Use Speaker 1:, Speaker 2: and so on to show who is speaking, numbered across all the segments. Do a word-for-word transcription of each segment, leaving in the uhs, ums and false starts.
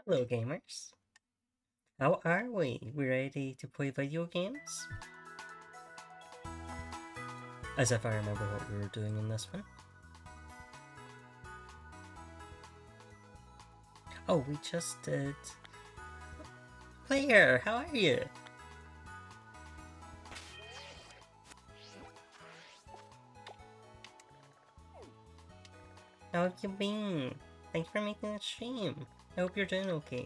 Speaker 1: Hello, gamers. How are we? We ready to play video games? As if I remember what we were doing in this one. Oh, we just did... Player, how are you? How have you been? Thanks for making the stream. I hope you're doing okay.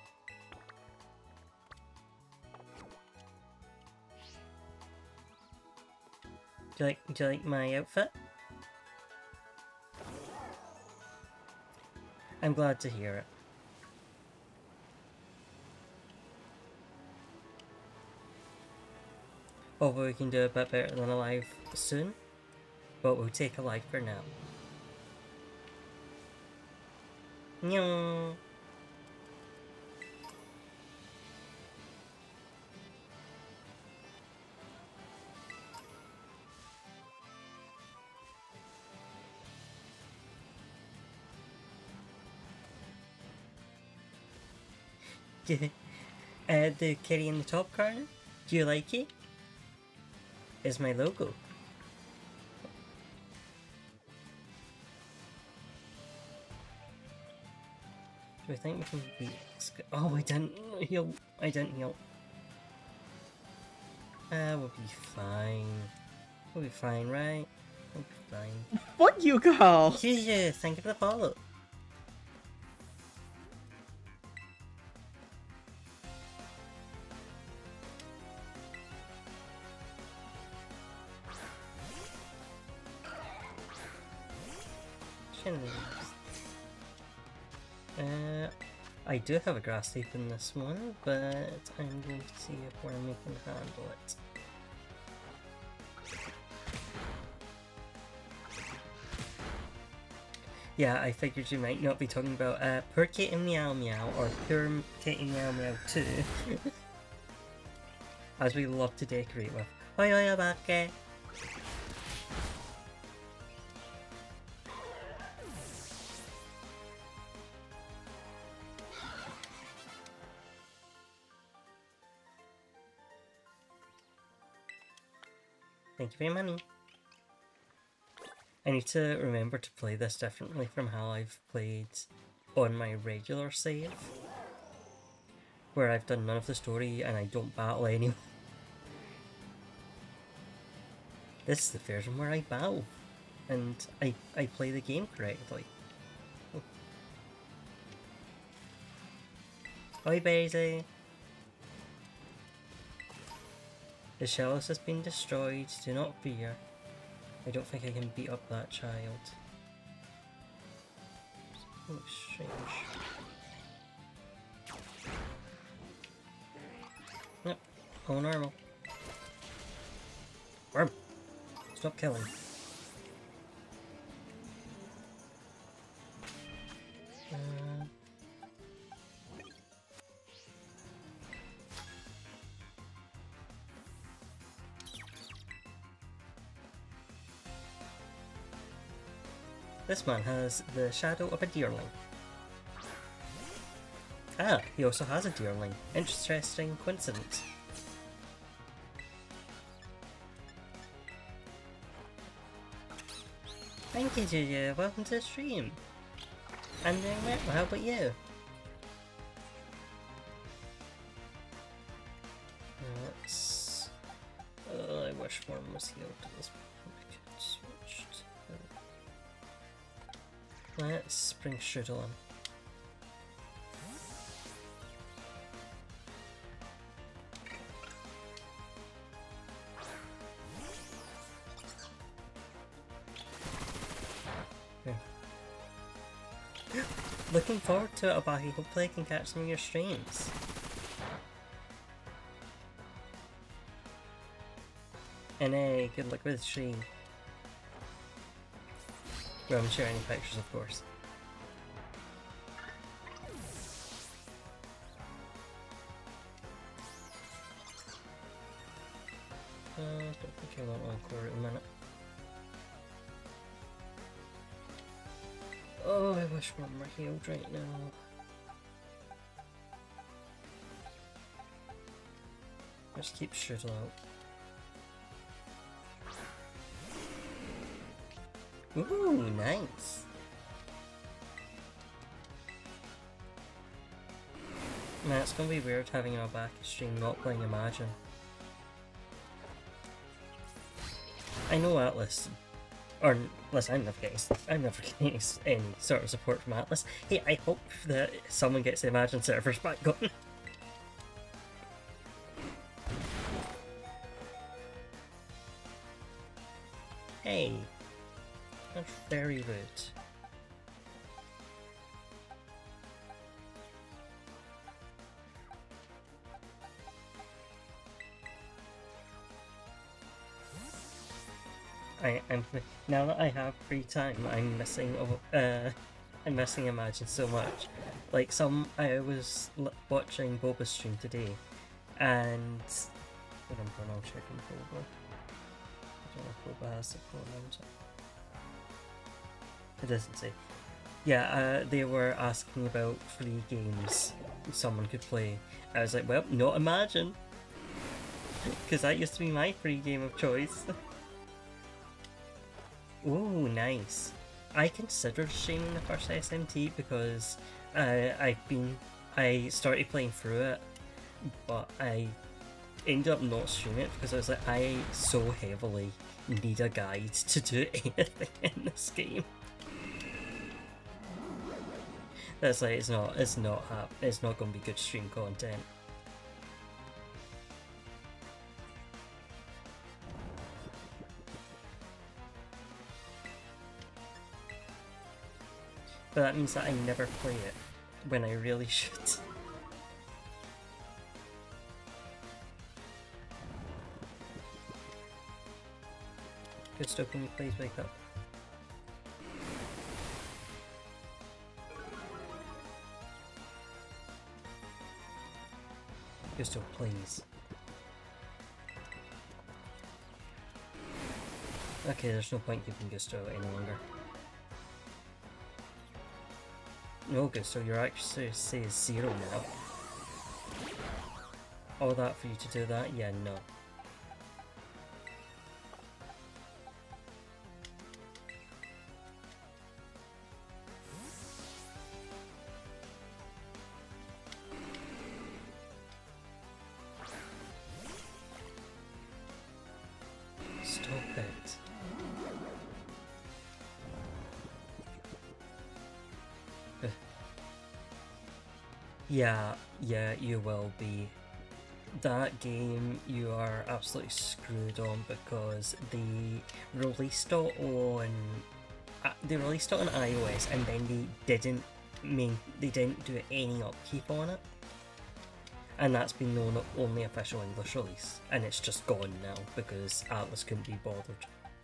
Speaker 1: Do you like, do you like my outfit? I'm glad to hear it. Hopefully we can do a bit better than a live soon, but we'll take a live for now. No. uh, the kitty in the top corner? Do you like it? Is my logo. Do I think we can beat... Oh, I didn't heal. I didn't heal. Ah, uh, we'll be fine. We'll be fine, right? We'll be fine.
Speaker 2: What you call?
Speaker 1: Yeah, thank you for the follow. Uh, I do have a grass tape in this one, but I'm going to see if we're making handle it. Yeah, I figured you might not be talking about uh, Poor Kitty Meow Meow or Poor Kitty Meow Meow two. As we love to decorate with. Hoi hoi bake! Thank you for your money. I need to remember to play this differently from how I've played on my regular save, where I've done none of the story and I don't battle anyone. This is the version where I battle, and I, I play the game correctly. Hi Basie! The chalice has been destroyed, do not fear. I don't think I can beat up that child. Oh, strange. Yep, all normal. Worm! Stop killing. Uh, This man has the shadow of a deerling. Ah, he also has a deerling. Interesting coincidence. Thank you, Julia. Welcome to the stream. I'm doing well. How about you? Let's... Uh, I wish one was healed to this point. I could switch to... Let's bring Strudel on. Okay. Looking forward to it, Abahi. Hopefully I can catch some of your streams. And hey, good luck with the stream. We haven't shared any pictures, of course. Uh, I don't think I want Encore at the minute. Oh, I wish one were healed right now. Just keep shooting out. Ooh, nice. Man, it's gonna be weird having our back stream not playing Imagine. I know Atlas, or listen, I'm never getting, I'm never getting any sort of support from Atlas. Hey, I hope that someone gets the Imagine servers back going. Hey, that's very rude. I, I'm now that I have free time, I'm missing uh, I'm missing Imagine so much. Like some, I was watching Boba's stream today, and what I'm going on checking Boba. I don't know if Boba has the pronouns. It doesn't say. Yeah, uh, they were asking about free games someone could play. I was like, well, not Imagine, because that used to be my free game of choice. Ooh, nice. I considered streaming the first S M T because uh, I've been I started playing through it, but I ended up not streaming it because I was like, I so heavily need a guide to do anything in this game. That's like it's not it's not hap it's not going to be good stream content. But that means that I never play it when I really should. Gusto, can you please wake up? Gusto, please. Okay, there's no point keeping Gusto any longer. No, Gusto, your accuracy is zero now. All that for you to do that? Yeah, no. Stop it. Yeah, yeah, you will be. That game, you are absolutely screwed on because they released it on uh, they released it on iOS and then they didn't mean they didn't do any upkeep on it, and that's been known only official English release, and it's just gone now because Atlas couldn't be bothered.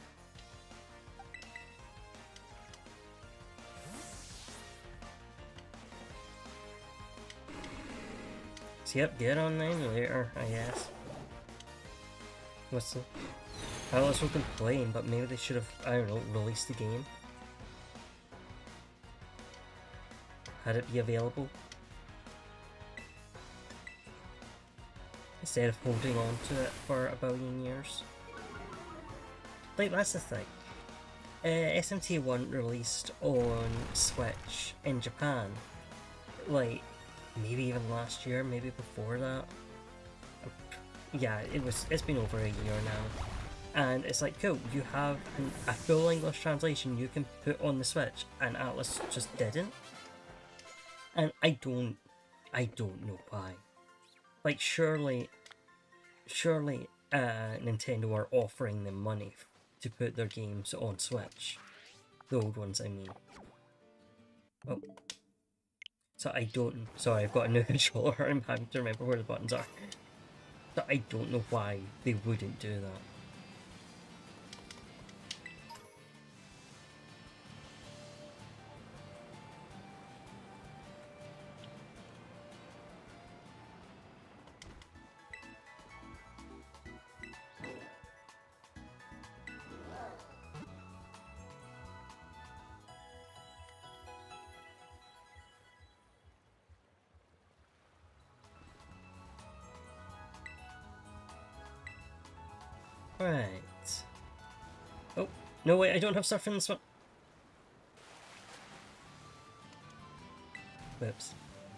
Speaker 1: So yep, get on then later, I guess. What's the... I was hoping playing, but maybe they should have, I don't know, released the game. Had it be available. Instead of holding on to it for a billion years. Like, that's the thing. Uh, S M T one released on Switch in Japan. Like, maybe even last year, maybe before that. Yeah, it was. It's been over a year now, and it's like, cool. You have an, a full English translation you can put on the Switch, and Atlas just didn't. And I don't, I don't know why. Like, surely, surely, uh, Nintendo are offering them money to put their games on Switch, the old ones, I mean. Oh. So I don't, sorry, I've got a new controller, I'm having to remember where the buttons are. So I don't know why they wouldn't do that. Right. Oh, no wait, I don't have surf in this one. Whoops.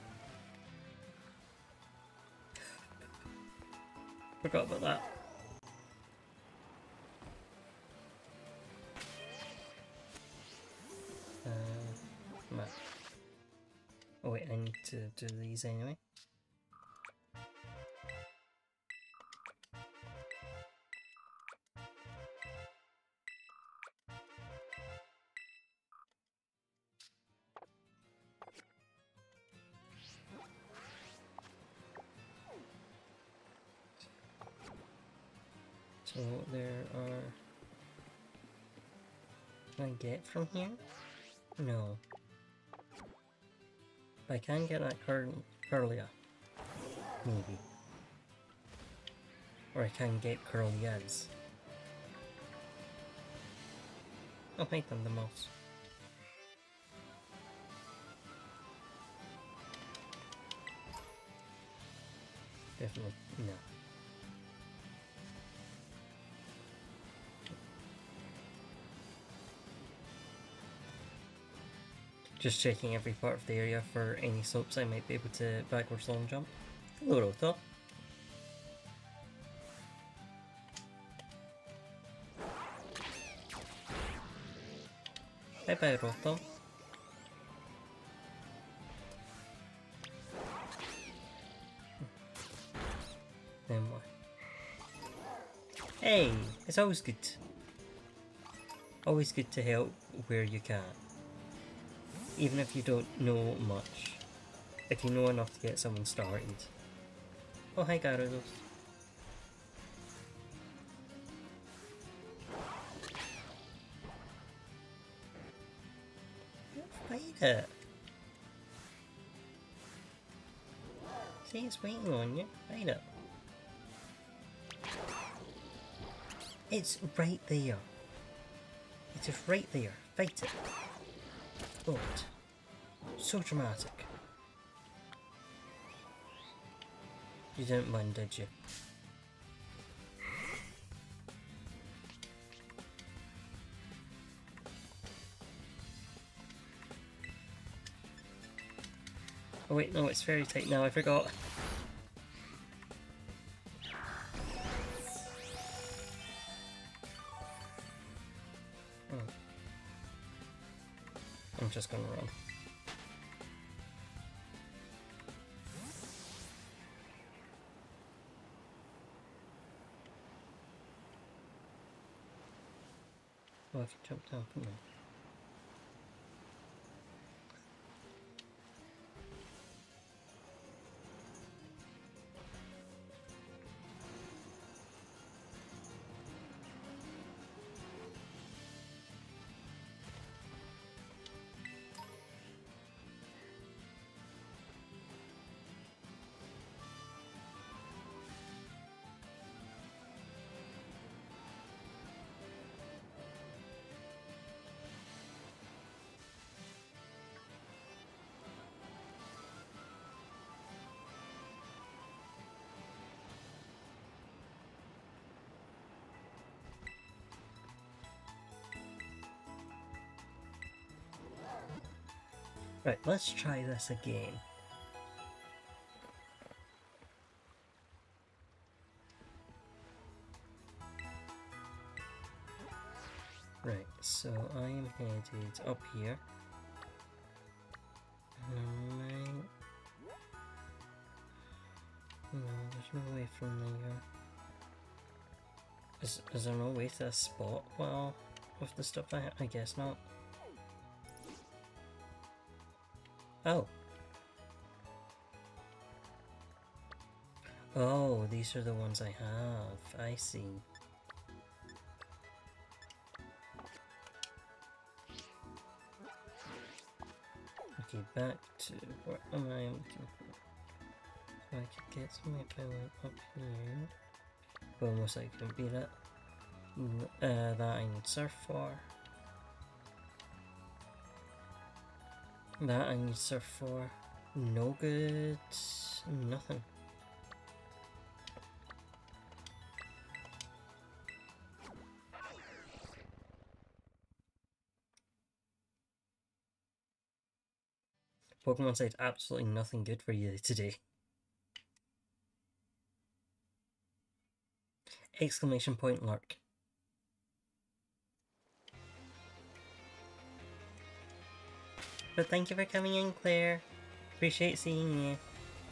Speaker 1: Forgot about that. Uh, map. Oh wait, I need to do these anyway. So there are... Can I get from here? No. I can get that cur Curlia. Maybe. Or I can get Curlias. I'll make them the most. Definitely no. Just checking every part of the area for any slopes I might be able to backwards long jump. Hello, Roto. Bye bye, Roto. Then what? Hey, it's always good. Always good to help where you can. Even if you don't know much. If you know enough to get someone started. Oh, hi Gyarados. Fight it. See, it's waiting on you. Fight it. It's right there. It is right there. Fight it. God. So dramatic. You didn't mind, did you? Oh wait, no, it's very tight now, I forgot. Oh. I'm just gonna run. Oh, I can jump down from there. Right, let's try this again. Right, so I am headed up here. Right. No, there's no way from there. Is, is there no way to a spot well with the stuff I have? I guess not. Oh. Oh, these are the ones I have. I see. Okay, back to what am I looking for? So I could get something if I went up here. But almost I couldn't beat it. Uh, that I need surf for. That I need surf for. No good. Nothing. Pokemon said absolutely nothing good for you today. Exclamation point lurk. But thank you for coming in, Claire. Appreciate seeing you.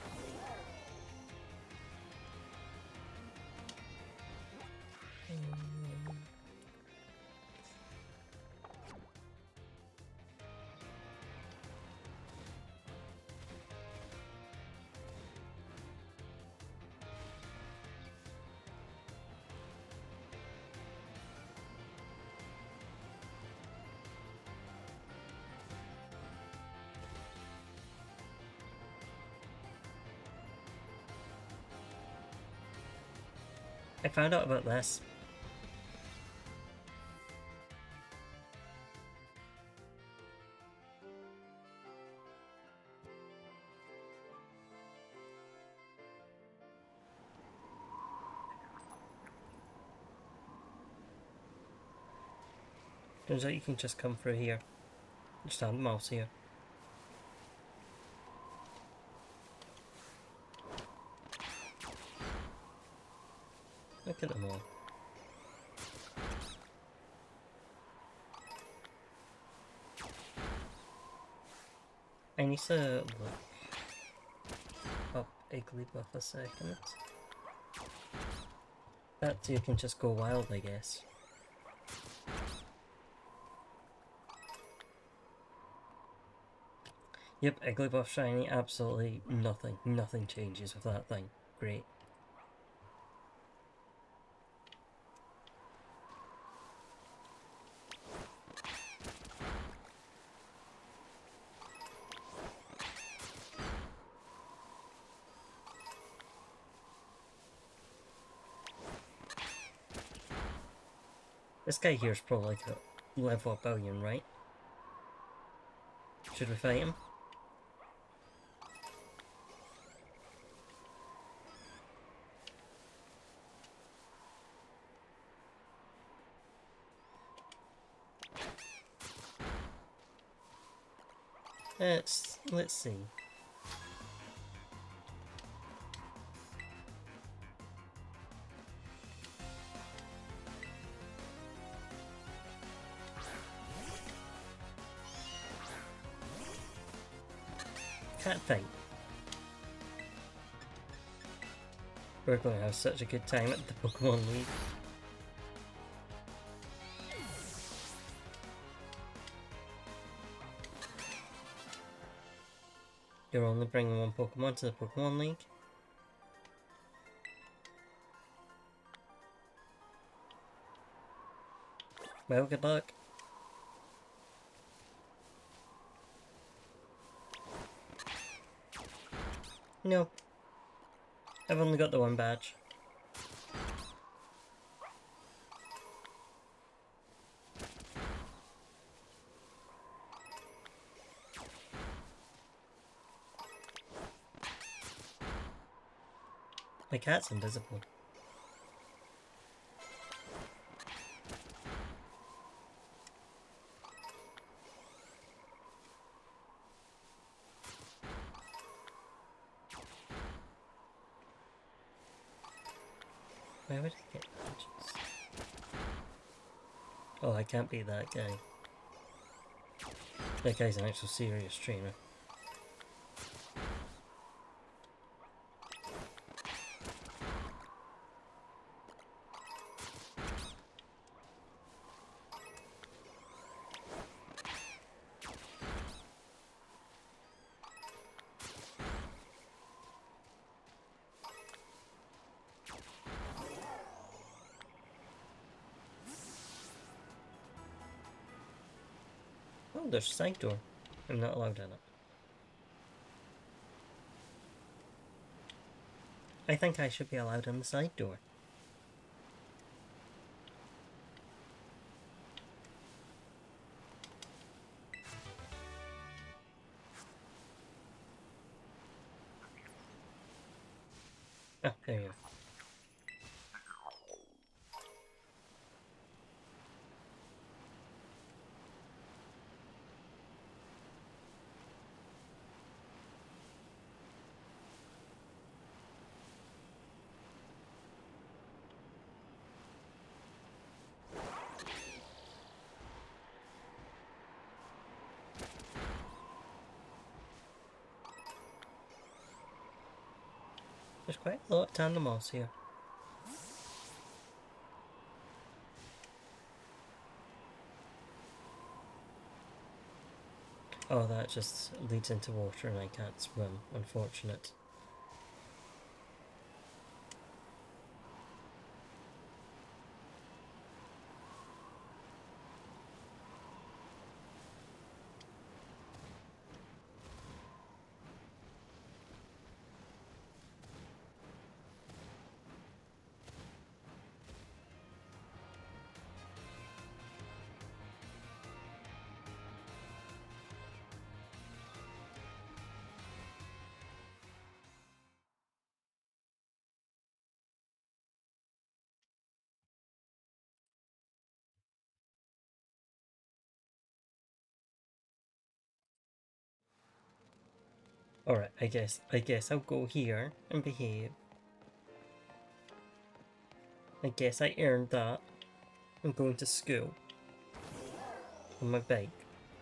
Speaker 1: I found out about this. Turns out you can just come through here. Just have the mouse here. Look at them all. I need to look up Igglybuff a second. That too can just go wild, I guess. Yep, Igglybuff shiny, absolutely nothing. Nothing changes with that thing. Great. This guy here is probably like a level up billion, right? Should we fight him? Let's let's see. Can't think. We're going to have such a good time at the Pokemon League. You're only bringing one Pokemon to the Pokemon League? Well, good luck. No. I've only got the one badge. My cat's invisible. Where would I get badges? Oh, I can't be that guy. That guy's an actual serious trainer. Oh, there's a side door. I'm not allowed in it. I think I should be allowed in the side door. Ah, there you go. There's quite a lot of tandem moss here. Oh, that just leads into water and I can't swim. Unfortunate. Alright, I guess I guess I'll go here and behave. I guess I earned that. I'm going to school on my bike.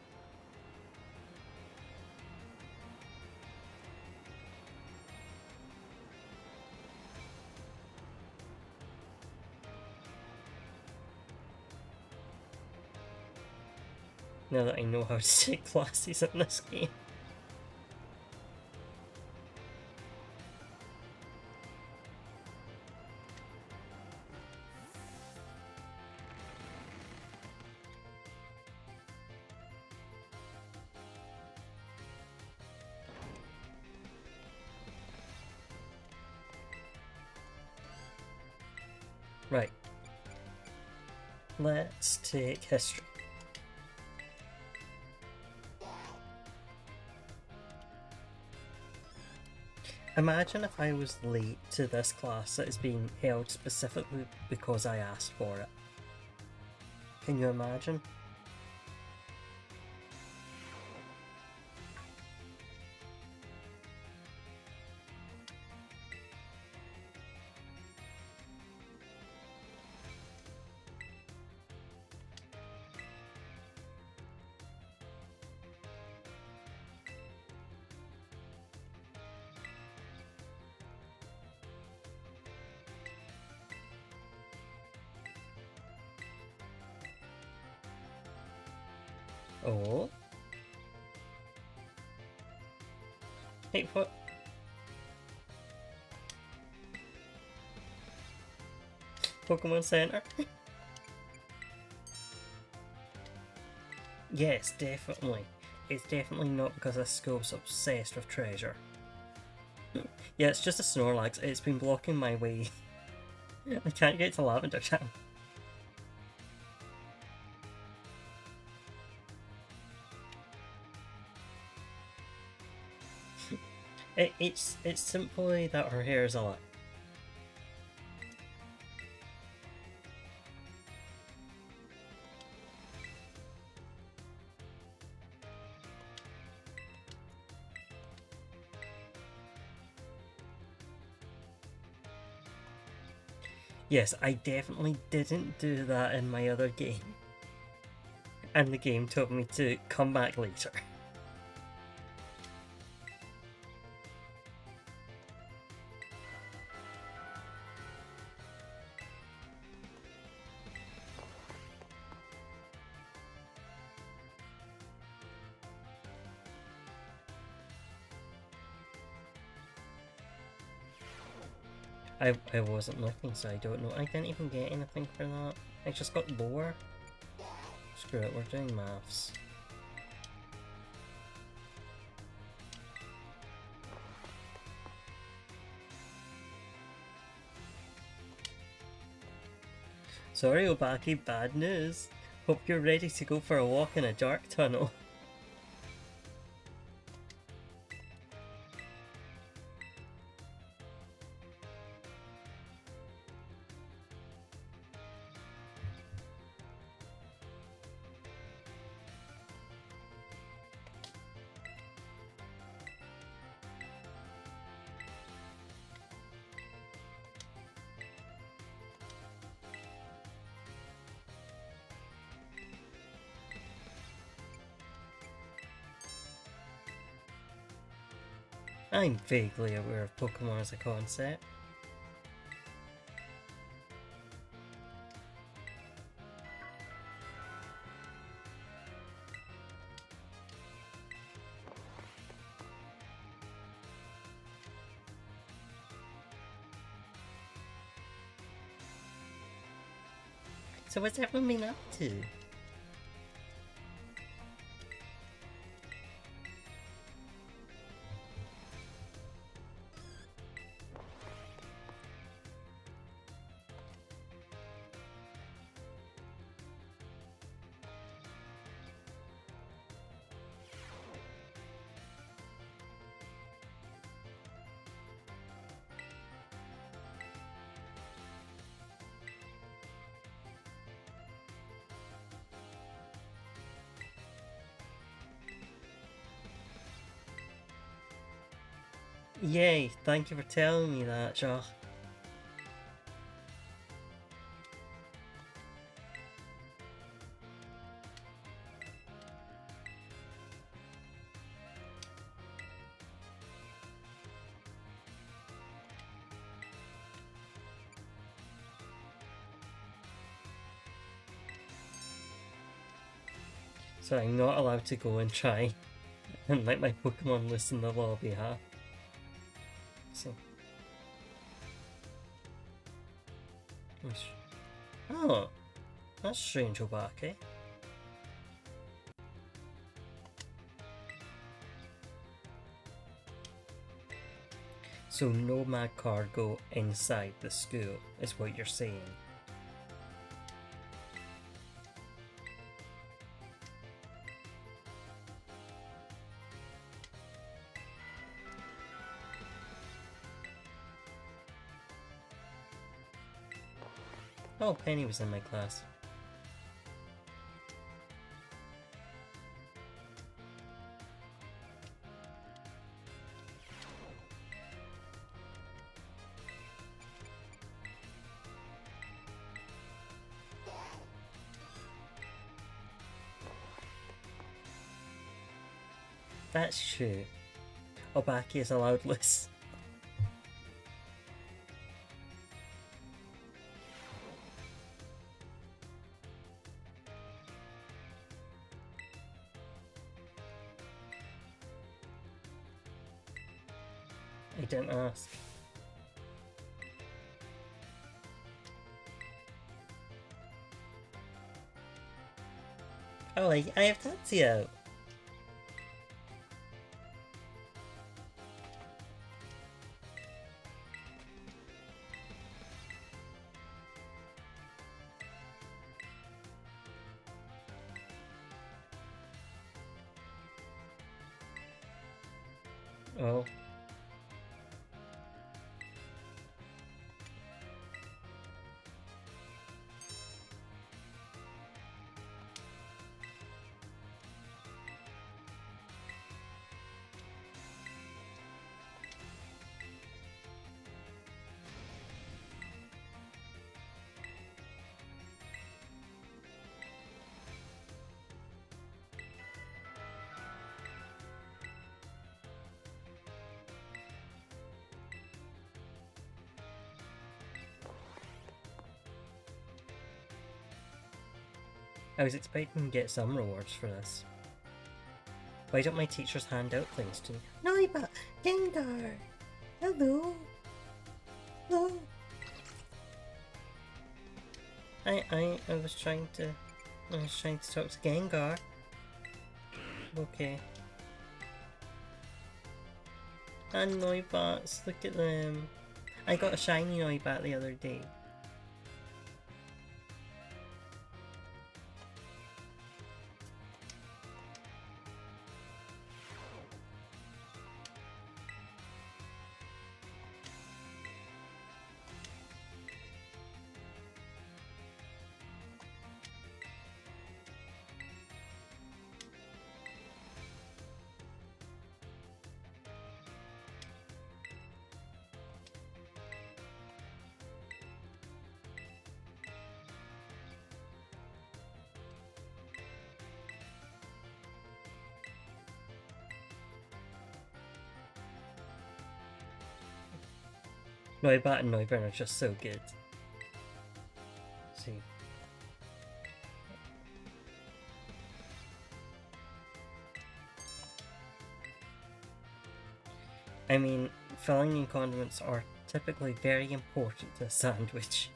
Speaker 1: Now that I know how to take classes in this game. Right. Let's take history. Imagine if I was late to this class that is being held specifically because I asked for it. Can you imagine? Oh. Hey, what? Pokemon Center? Yes, definitely. It's definitely not because this school's obsessed with treasure. Yeah, it's just a Snorlax. It's been blocking my way. I can't get to Lavender Town. It, it's it's simply that her hair is a lot. Yes, I definitely didn't do that in my other game. And the game told me to come back later. I, I wasn't looking, so I don't know. I didn't even get anything for that. I just got lower. Screw it, we're doing maths. Sorry, Obaki, bad news. Hope you're ready to go for a walk in a dark tunnel. I'm vaguely aware of Pokemon as a concept. So what's everyone been up to? Yay, thank you for telling me that, Josh. So I'm not allowed to go and try and let my Pokemon loose in the lobby, huh? See. Oh, that's strange, Obake. So no mad cargo inside the school is what you're saying. Oh, Penny was in my class. That's true. Obake is allowed loose. I didn't ask. Oh, I, I have Tatsy out. Oh. I was expecting to get some rewards for this. Why don't my teachers hand out things to me? Noiba! Gengar! Hello! Hello! I, I, I was trying to... I was trying to talk to Gengar. Okay. And Noibats, look at them. I got a shiny Noibat the other day. Noibat and Neuburn are just so good. See. I mean, filling and condiments are typically very important to a sandwich.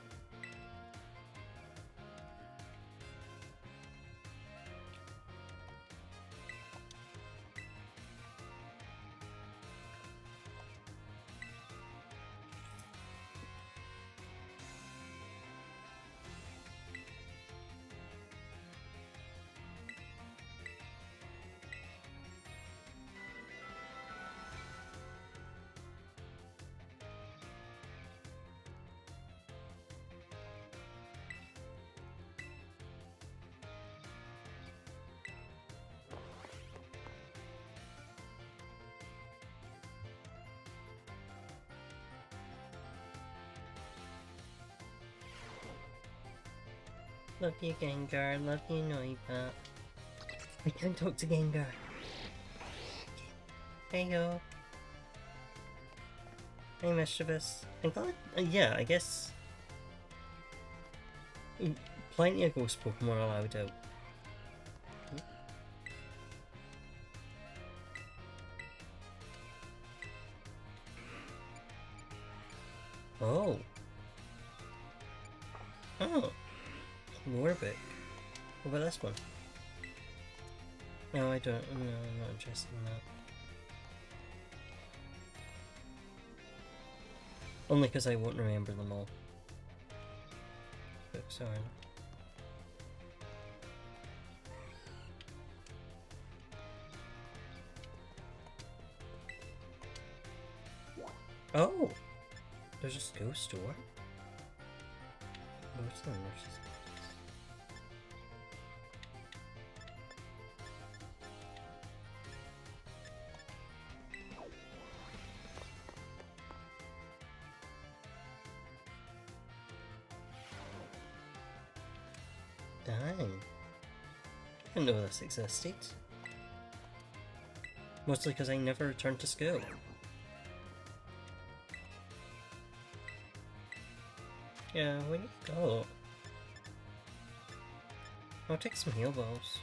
Speaker 1: Love you, Gengar. Love you, Noibat. I can't talk to Gengar. Hey yo. Hey, Mischievous. I'm glad. Uh, yeah, I guess. Plenty of ghost Pokemon allowed out. Oh. Oh. Warwick. What about this one? No, I don't. No, I'm not interested in that. Only because I won't remember them all. But sorry. Oh! There's a school store? What's the nurse's? Dang. I didn't know this existed. Mostly because I never returned to school. Yeah, where do you go? I'll take some heal balls.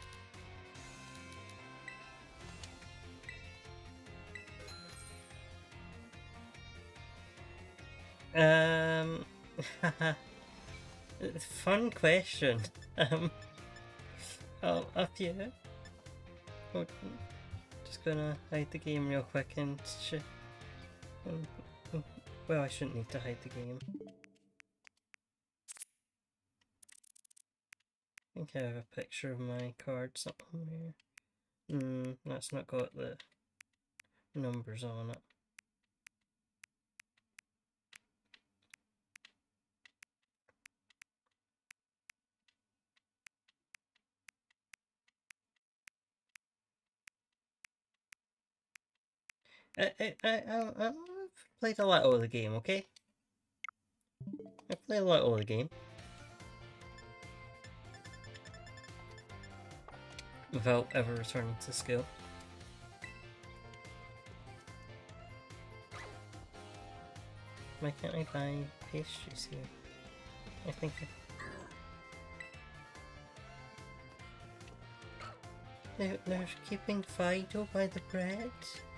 Speaker 1: Um, fun question. Um, oh, up here. Oh, just gonna hide the game real quick and sh um, well, I shouldn't need to hide the game. I think I have a picture of my card somewhere. Hmm, that's not got the numbers on it. I, I, I, I, I've played a little of the game, okay? I've played a little of the game. Without ever returning to school. Why can't I buy pastries here? I think I... They're, they're keeping Fido by the bread?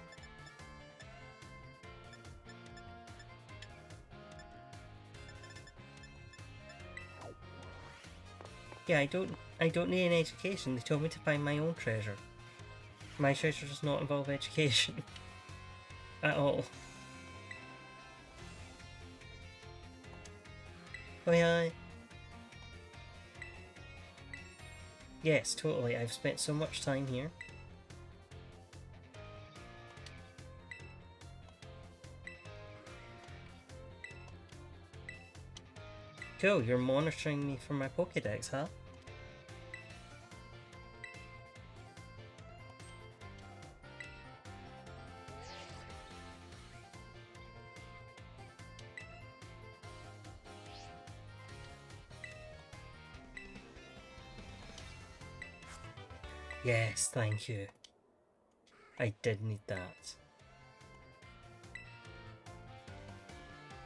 Speaker 1: Yeah, I don't I don't need an education. They told me to find my own treasure. My treasure does not involve education. At all. Oh yeah. Yes, totally. I've spent so much time here. Cool, you're monitoring me for my Pokédex, huh? Yes, thank you. I did need that.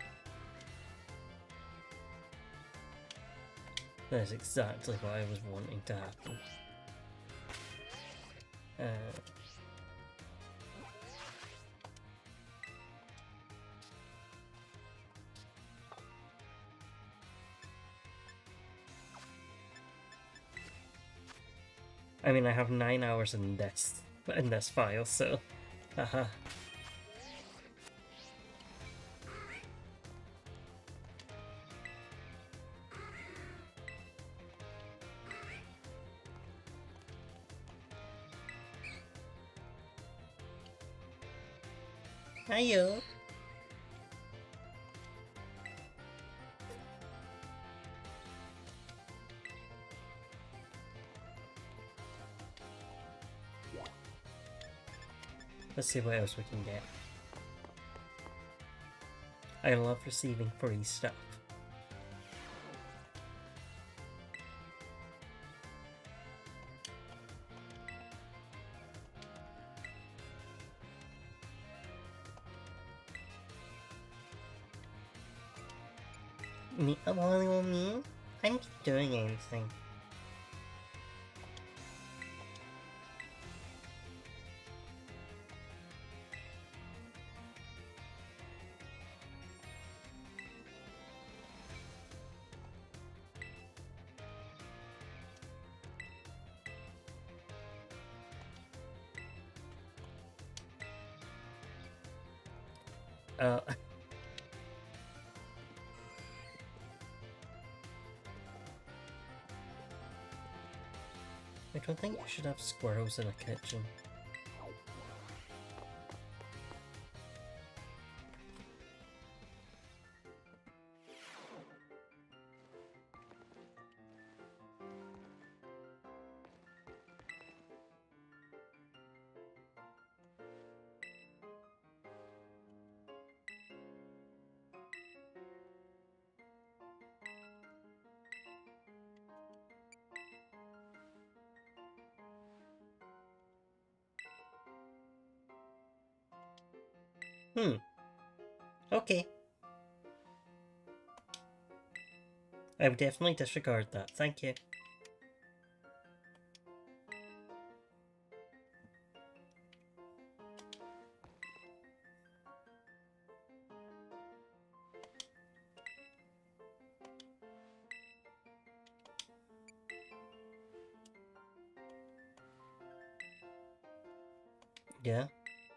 Speaker 1: That is exactly what I was wanting to happen. Uh, I mean, I have nine hours in this in this file, so haha. Hiyo. Let's see what else we can get. I love receiving free stuff. Me? Oh, me? I'm not doing anything. Uh... I don't think you should have squirrels in a kitchen. Hmm. Okay. I would definitely disregard that, thank you. Yeah.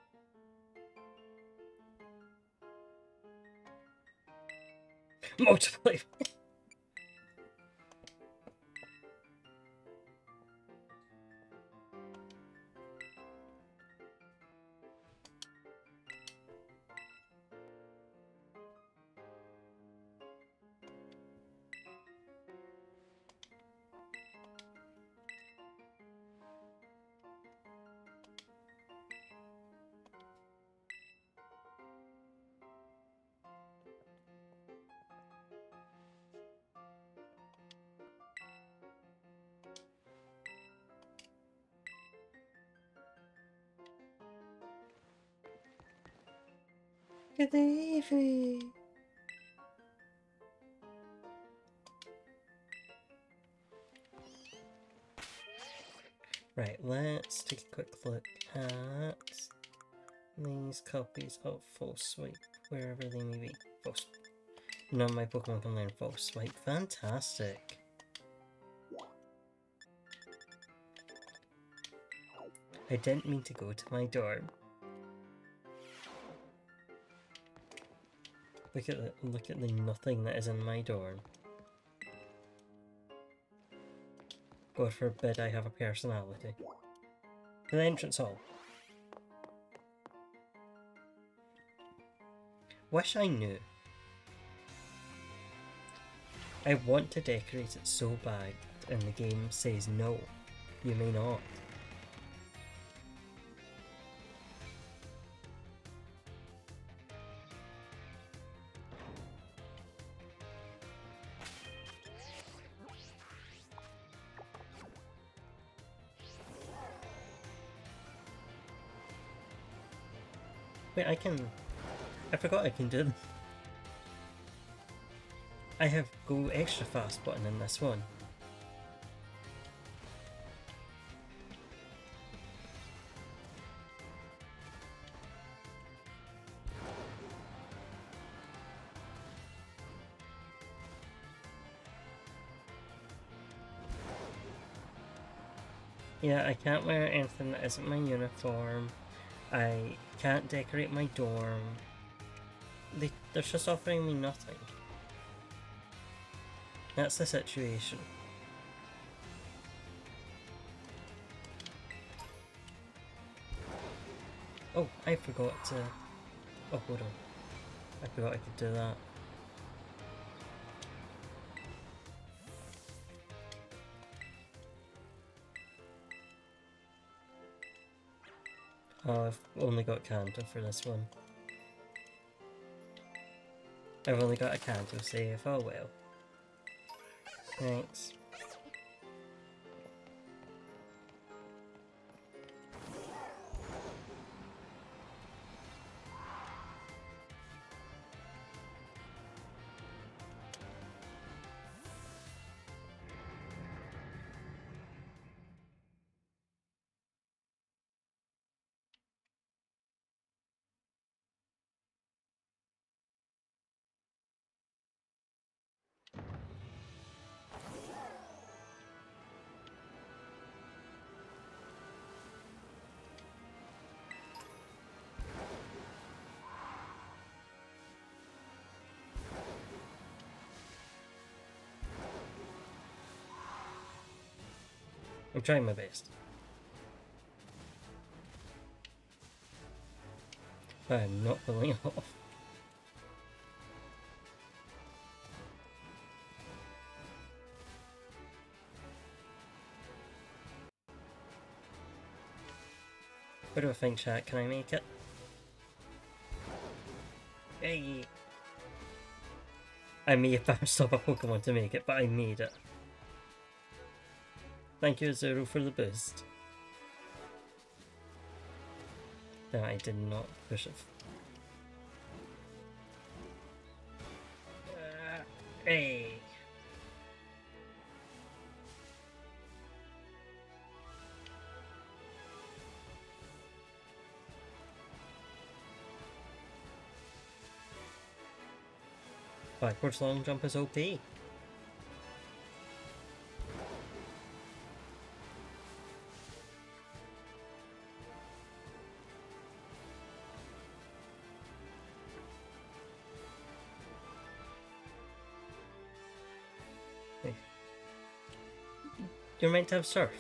Speaker 1: Multiply. Good evening. Right, let's take a quick look at these copies of False Swipe, wherever they may be. False. None of my Pokemon can learn False Swipe. Fantastic. I didn't mean to go to my dorm. Look at the look at the nothing that is in my dorm. God forbid I have a personality. The entrance hall. Wish I knew. I want to decorate it so bad, and the game says no, you may not. Wait, I can... I forgot I can do this. I have go extra fast button in this one. Yeah, I can't wear anything that isn't my uniform. I can't decorate my dorm. They, they're just offering me nothing. That's the situation. Oh, I forgot to... Oh, hold on. I forgot I could do that. Oh, I've only got Kanto for this one. I've only got a Kanto save, oh well. Thanks. I'm trying my best. But I'm not pulling it off. What do I think, chat? Can I make it? Hey! I may have bounced off a Pokemon to make it, but I made it. Thank you, Zero, for the boost. No, I did not push it. Uh, hey! Backwards long jump is O P. You're meant to have surf.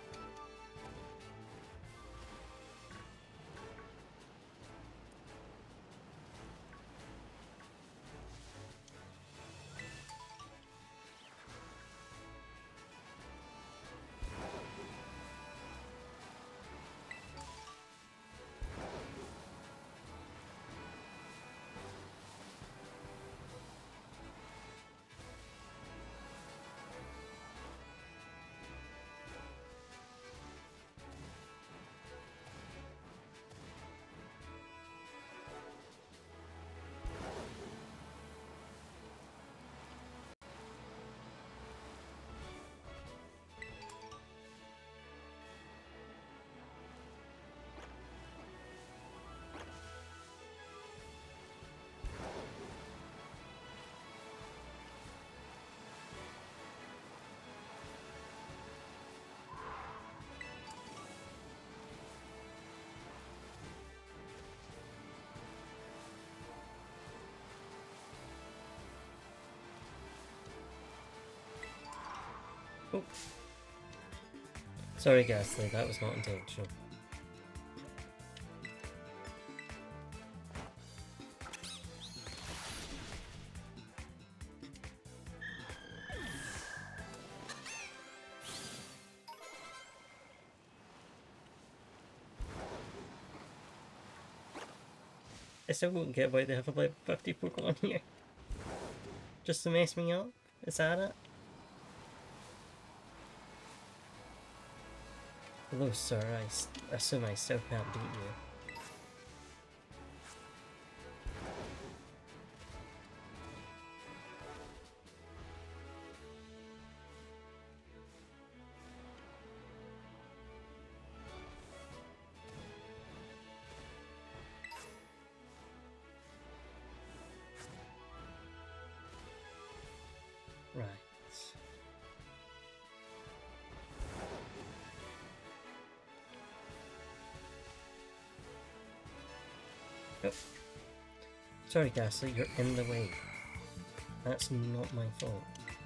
Speaker 1: Oh. Sorry, Ghastly, that was not intentional. I still won't get why they have a level fifty Pokemon here. Just to mess me up? Is that it? Hello, sir. I s assume I still can't beat you. Right. Oh. Sorry, Ghastly, you're in the way. That's not my fault.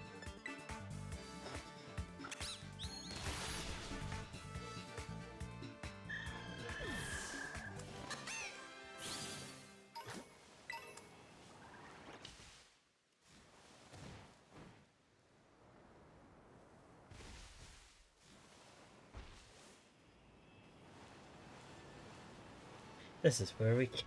Speaker 1: This is where we...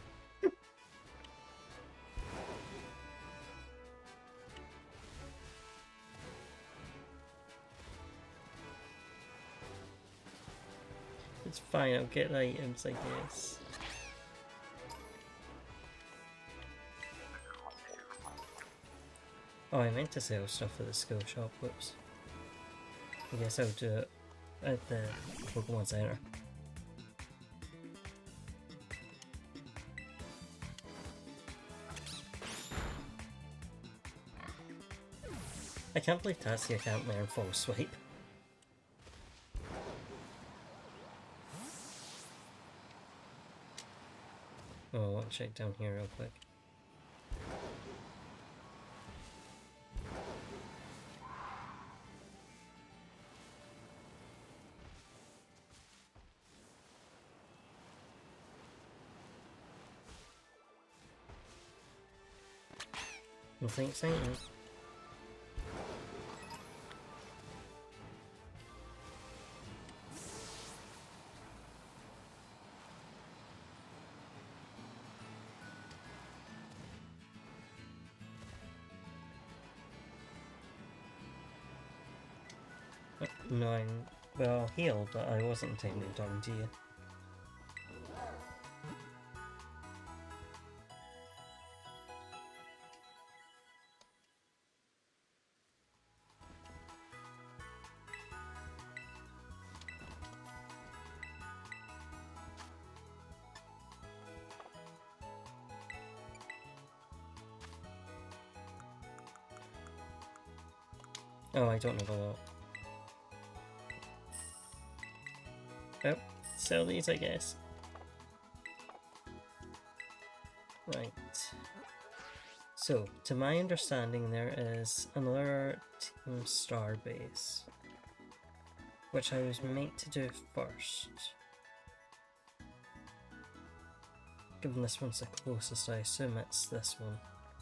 Speaker 1: It's fine, I'll get items, I guess. Oh, I meant to sell stuff at the skill shop, whoops. I guess I'll do it at the Pokemon Center. I can't believe Tassia can't learn False Swipe. Oh, I'll check down here real quick. Nothing exciting. No, I'm, well, healed, but I wasn't intending to talk to you. Oh, I don't have a lot. Oh, sell these, I guess. Right. So, to my understanding, there is another Team Star base, which I was meant to do first. Given this one's the closest, I assume it's this one.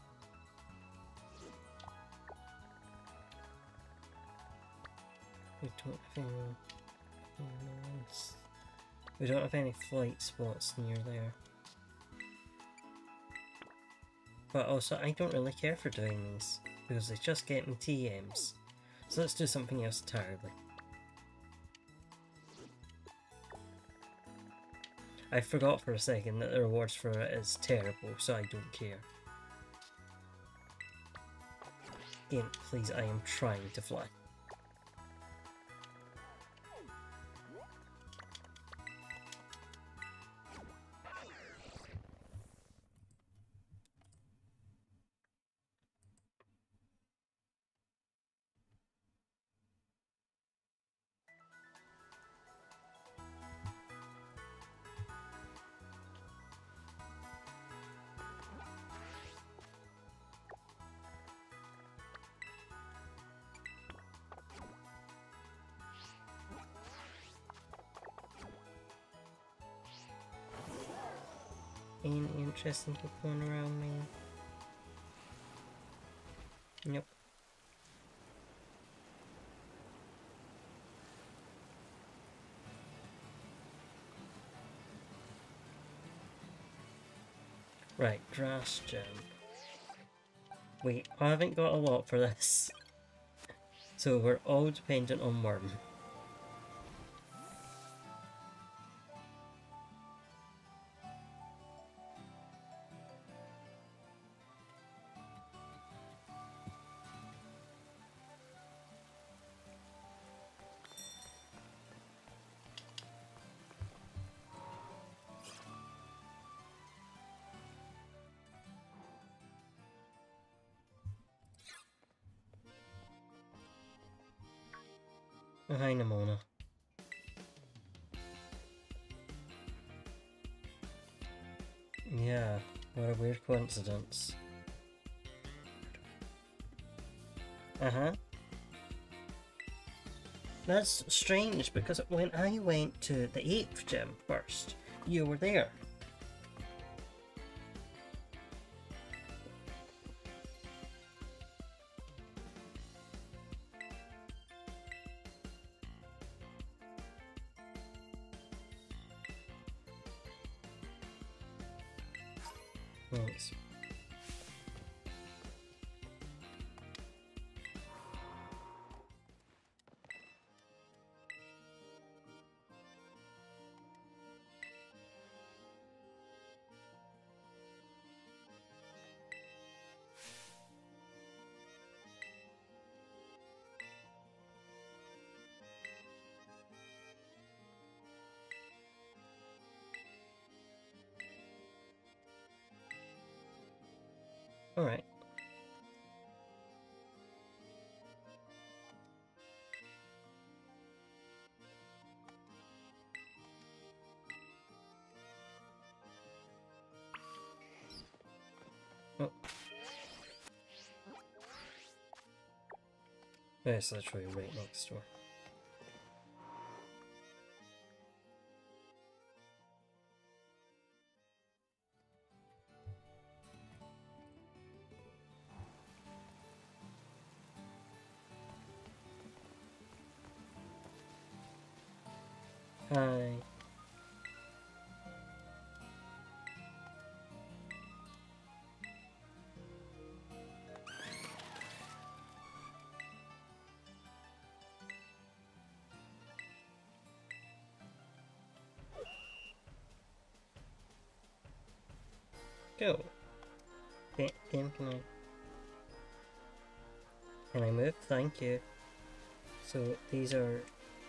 Speaker 1: We don't have any... We don't have any flight spots near there. But also, I don't really care for doing these, because they just get me T Ms. So let's do something else entirely. I forgot for a second that the rewards for it is terrible, so I don't care. Game, please, I am trying to fly. Any interesting Pokemon around me? Nope. Right, Grass Gem. Wait, I haven't got a lot for this. So we're all dependent on Worm. Hi, Nimona. Yeah, What a weird coincidence. Uh-huh. That's strange, because when I went to the eighth gym first, you were there. Thanks. Alright. Oh. Yeah, it's literally right next door. Hi. Go. Okay, game, can I... Can I move? Thank you. So, these are...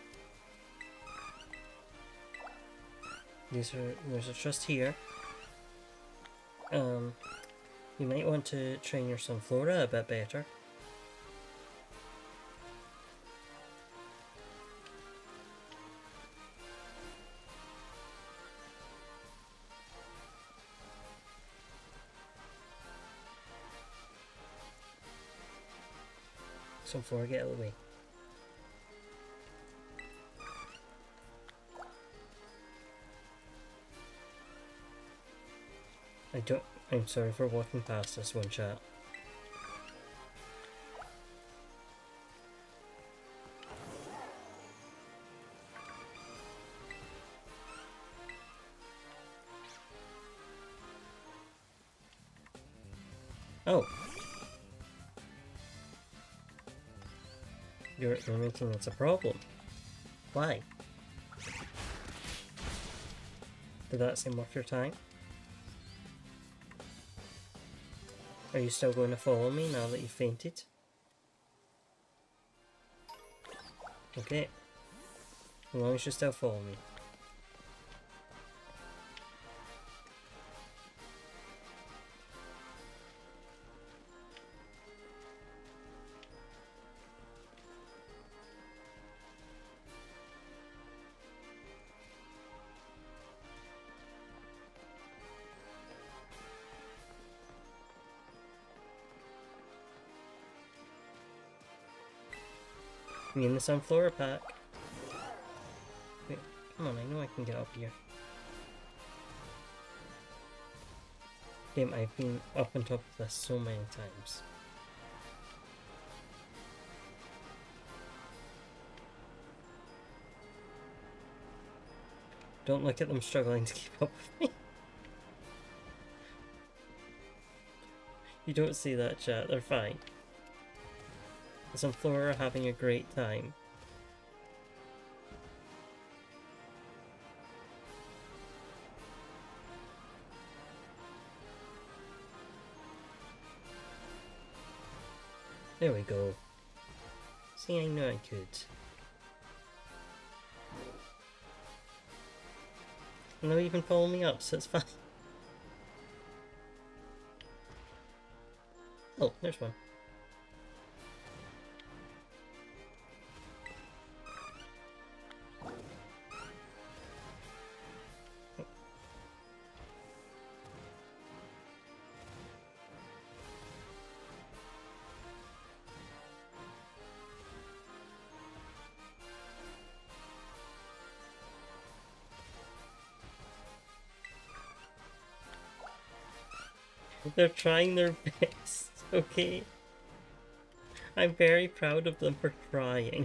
Speaker 1: These are... There's a trust here. Um... You might want to train your Sunflora a bit better. Sunflora, get out of the way. I don't... I'm sorry for walking past this one, chat. Oh! You're, you're making this a problem. Why? Did that seem worth your time? Are you still going to follow me now that you've fainted? Okay. As long as you still follow me. Me and the Sunflora pack. Wait, come on, I know I can get up here. Damn, I've been up on top of this so many times. Don't look at them struggling to keep up with me. You don't see that, chat, they're fine. The Sunflora are having a great time. There we go. See, I knew I could. And they'll even follow me up, so it's fine. Oh, there's one. They're trying their best, okay? I'm very proud of them for trying.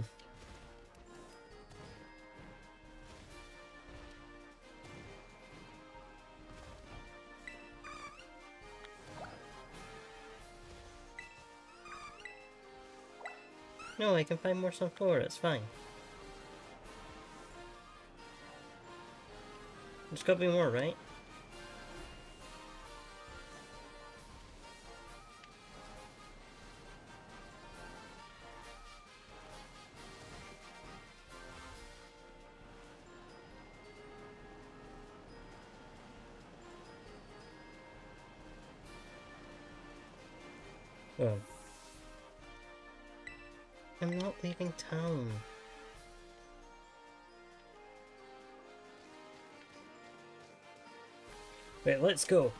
Speaker 1: No, I can find more sunflower, it's fine. There's gotta be more, right? Oh. I'm not leaving town. Wait, let's go.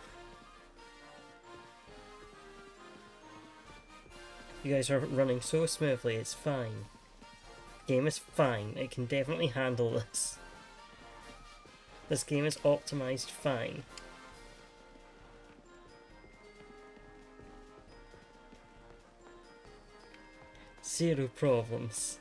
Speaker 1: You guys are running so smoothly, it's fine. Game is fine, it can definitely handle this. This game is optimized fine. Zero problems.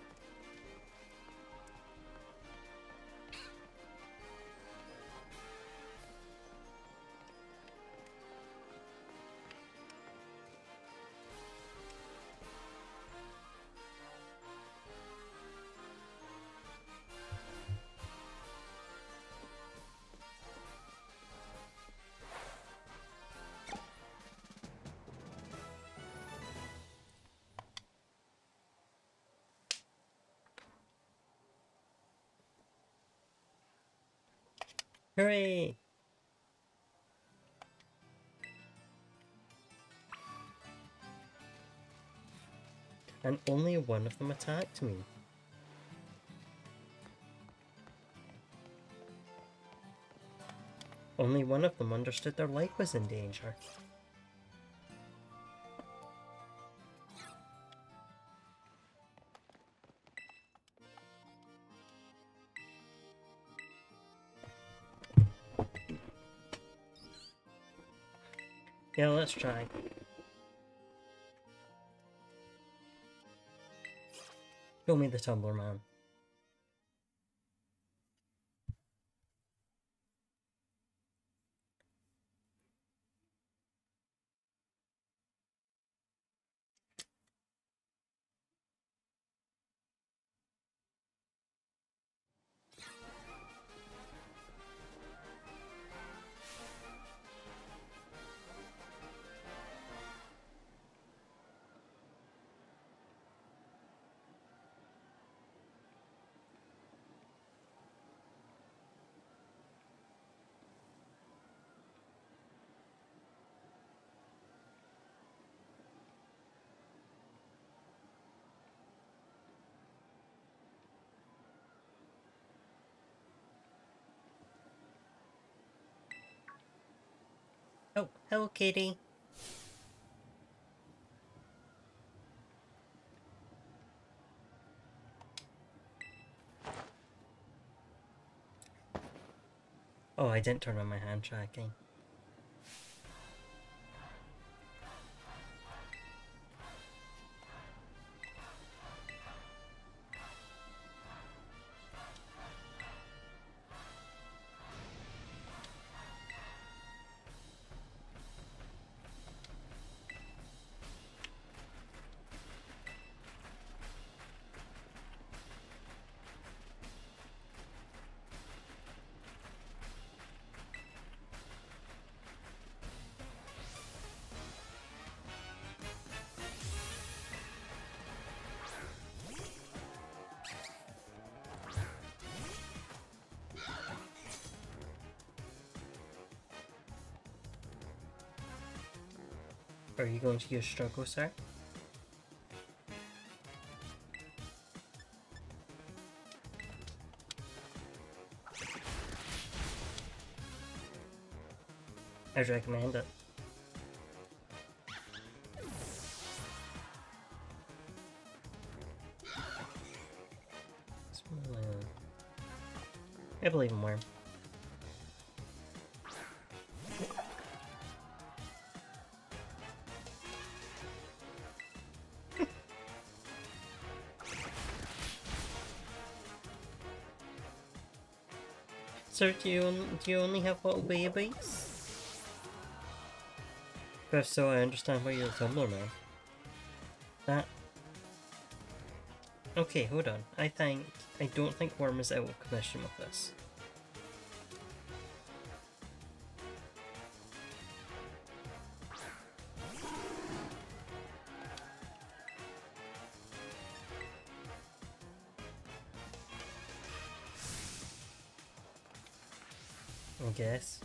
Speaker 1: Hooray! And only one of them attacked me. Only one of them understood their life was in danger. Yeah, let's try. Show me the tumbler, man. Oh, hello, kitty. Oh, I didn't turn on my hand tracking. Are you going to use struggle, sir? I'd recommend it. I believe in worm. So do you, on- do you only have little babies? If so, I understand why you're a Tumblr man. That... Okay, hold on. I think... I don't think Worm is out of commission with this. I guess.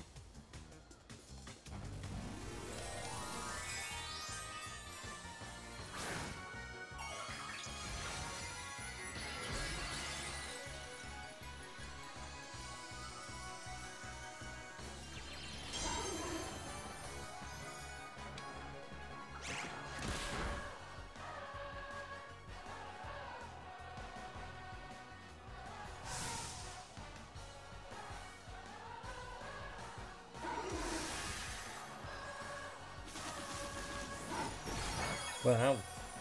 Speaker 1: Wow.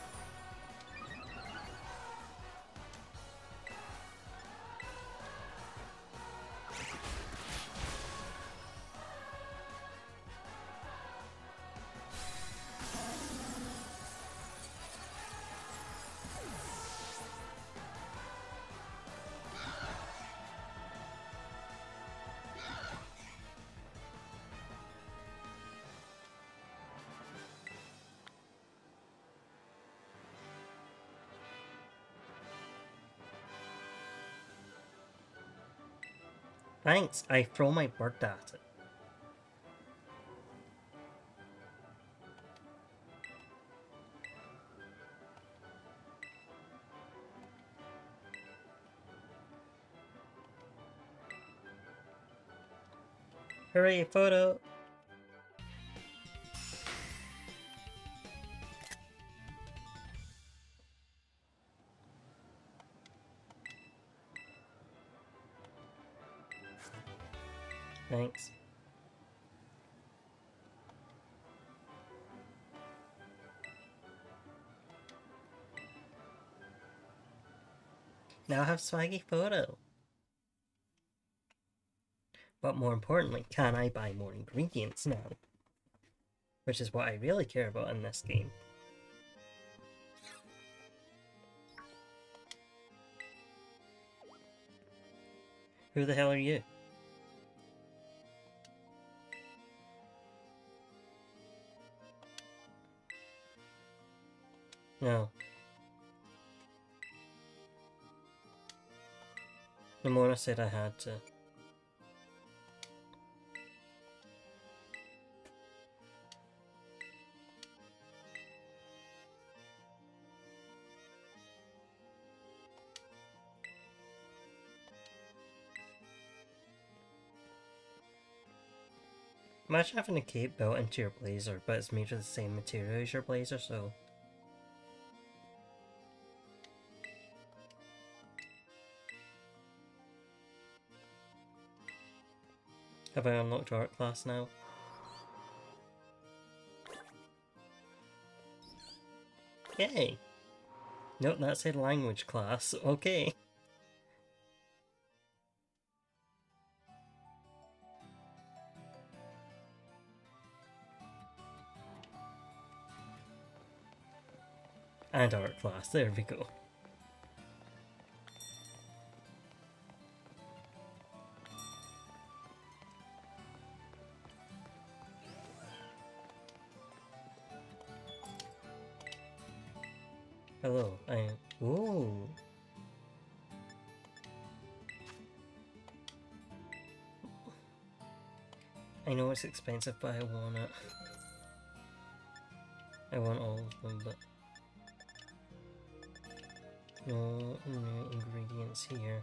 Speaker 1: Thanks, I throw my bird at it. Hooray, photo! Thanks. Now I have swaggy photo. But more importantly, can I buy more ingredients now? Which is what I really care about in this game. Who the hell are you? No. Namora said I had to. Imagine having a cape built into your blazer, but it's made of the same material as your blazer, so... Have I unlocked art class now? Yay! Nope, that said language class. Okay. And art class, there we go. Hello, I am... Ooh! I know it's expensive, but I want it. I want all of them, but... No new ingredients here.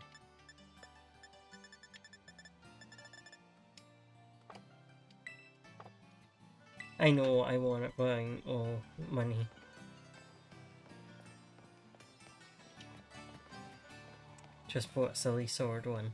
Speaker 1: I know I want it, but I... Oh, money. Just bought a silly sword one.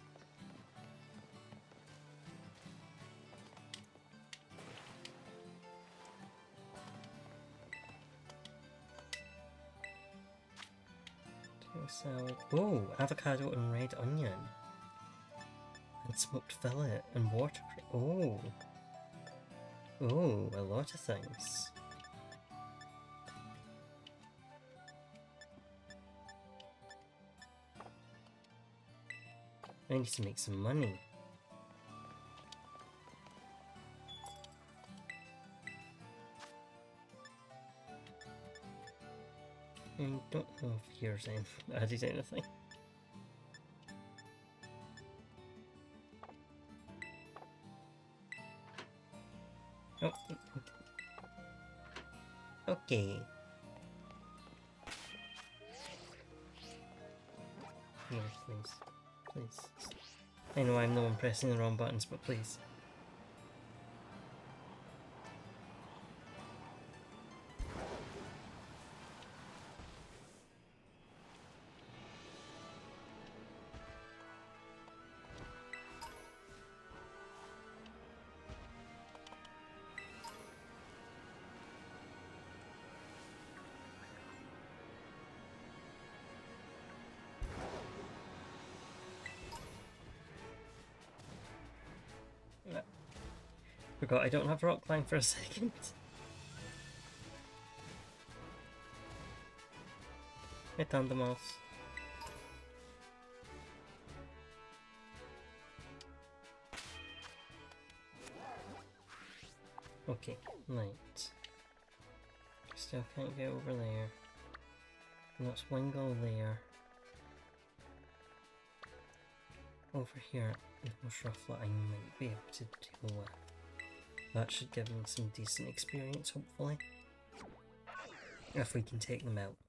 Speaker 1: So, whoa, avocado and red onion. and smoked fillet and water. Oh. Oh, a lot of things. I need to make some money. I don't know if here's any added anything. Oh, okay. Here, please. Please. I know I'm the one pressing the wrong buttons, but please. Forgot I don't have rock climb for a second. I turned them off. Okay, right. Still can't get over there. And that's Wingle there. Over here, with Rufflet I might be able to deal with. That should give me some decent experience, hopefully. If we can take them out.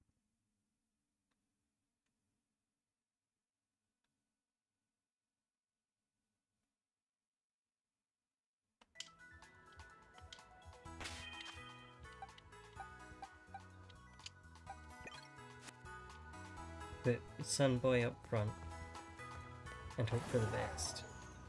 Speaker 1: Put Sunboy up front and hope for the best.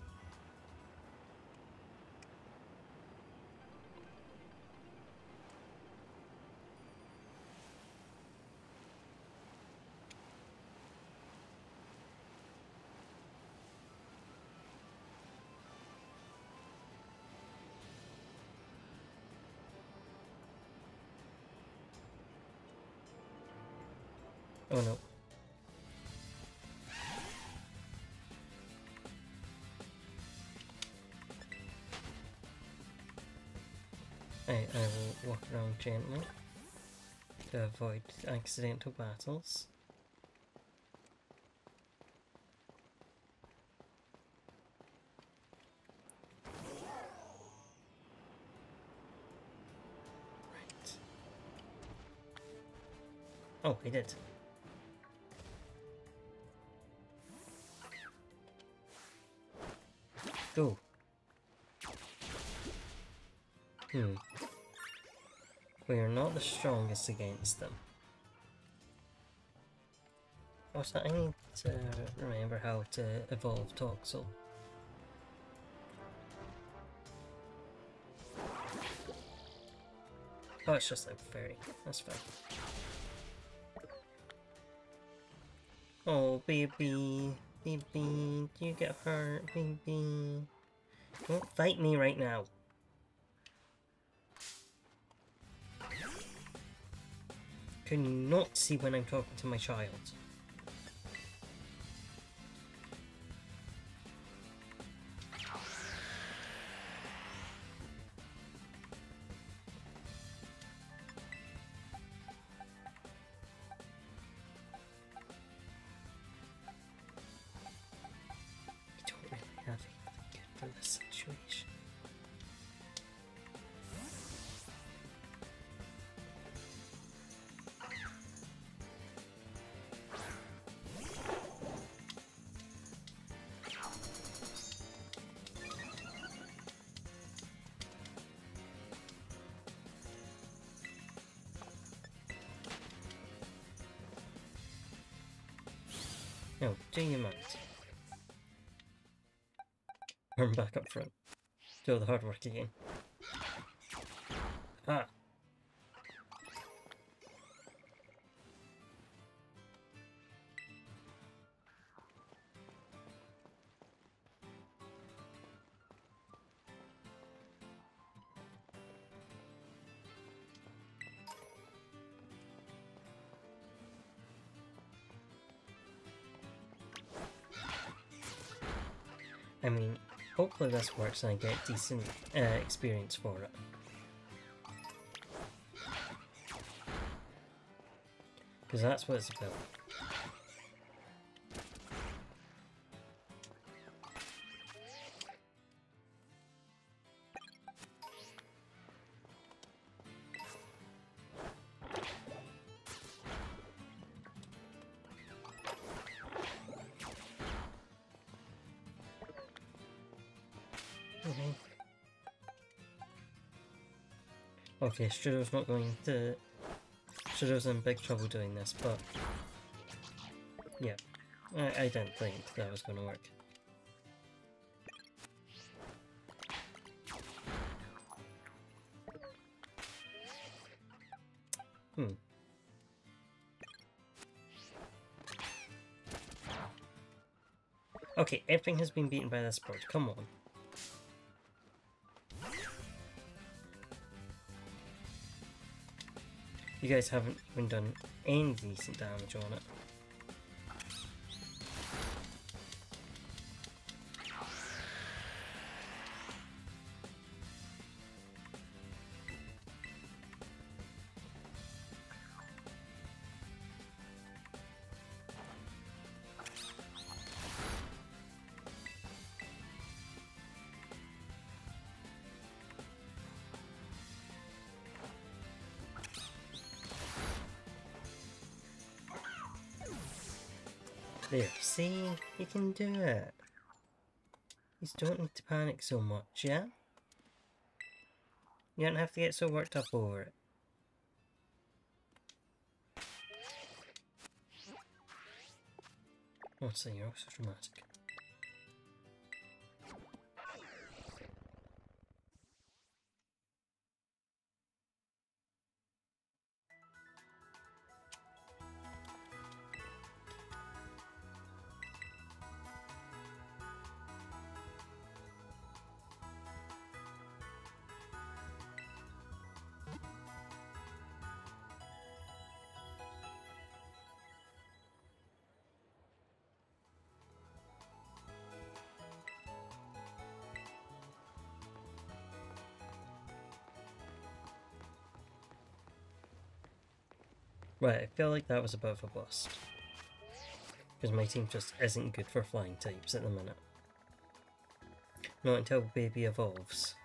Speaker 1: Oh no. I, I will walk around gently to avoid accidental battles. Right. Oh, I did. Go. Hmm. We are not the strongest against them. Also, I need to remember how to evolve Toxel. Oh, it's just like fairy. That's fine. Oh, baby. Baby, do you get hurt, baby? Don't fight me right now. Can you not see when I'm talking to my child? I don't really have anything good for this situation. No, do you mind? I'm back up front. Do all the hard work again. Ah! I mean, hopefully this works and I get decent uh, experience for it. Because that's what it's about. Okay, Strudel's not going to... Strudel's in big trouble doing this, but... Yeah, I, I didn't think that was going to work. Hmm. Okay, everything has been beaten by this bird, come on. You guys haven't even done any decent damage on it. There, see? You can do it. You just don't need to panic so much, yeah? You don't have to get so worked up over it. What's that? You're also dramatic. Right, I feel like that was a bit of a bust. Because my team just isn't good for flying types at the minute. Not until baby evolves.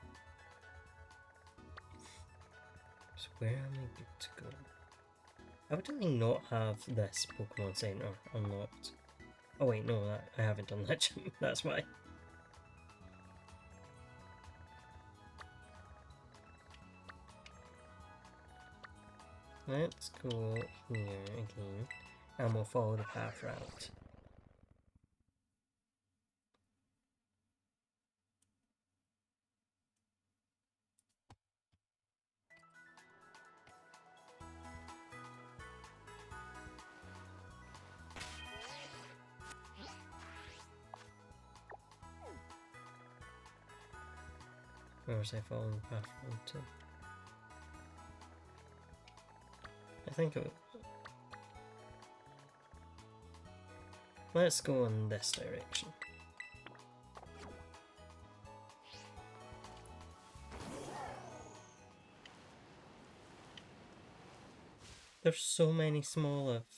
Speaker 1: So where am I good to go? I would really not have this Pokemon Center unlocked. Oh wait, no, that, I haven't done that yet. That's why. Let's go here again, and we'll follow the path route. Where was I following the path route to? I think it was... Let's go in this direction. There's so many small of...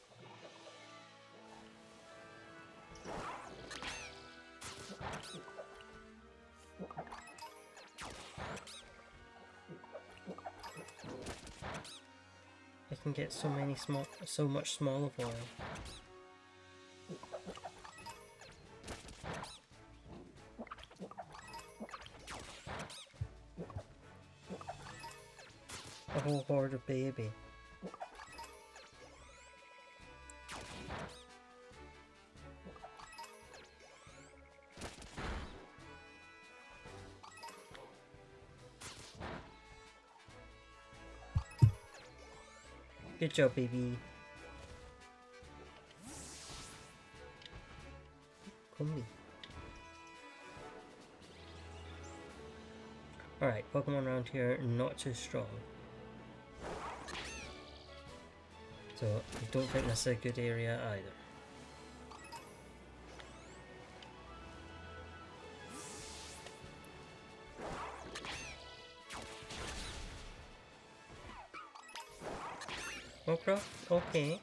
Speaker 1: I can get so many small, so much smaller for them. A whole horde of baby. Good job, baby. Come. Alright, Pokemon around here not too strong. So, I don't think this is a good area either. Okay, okay.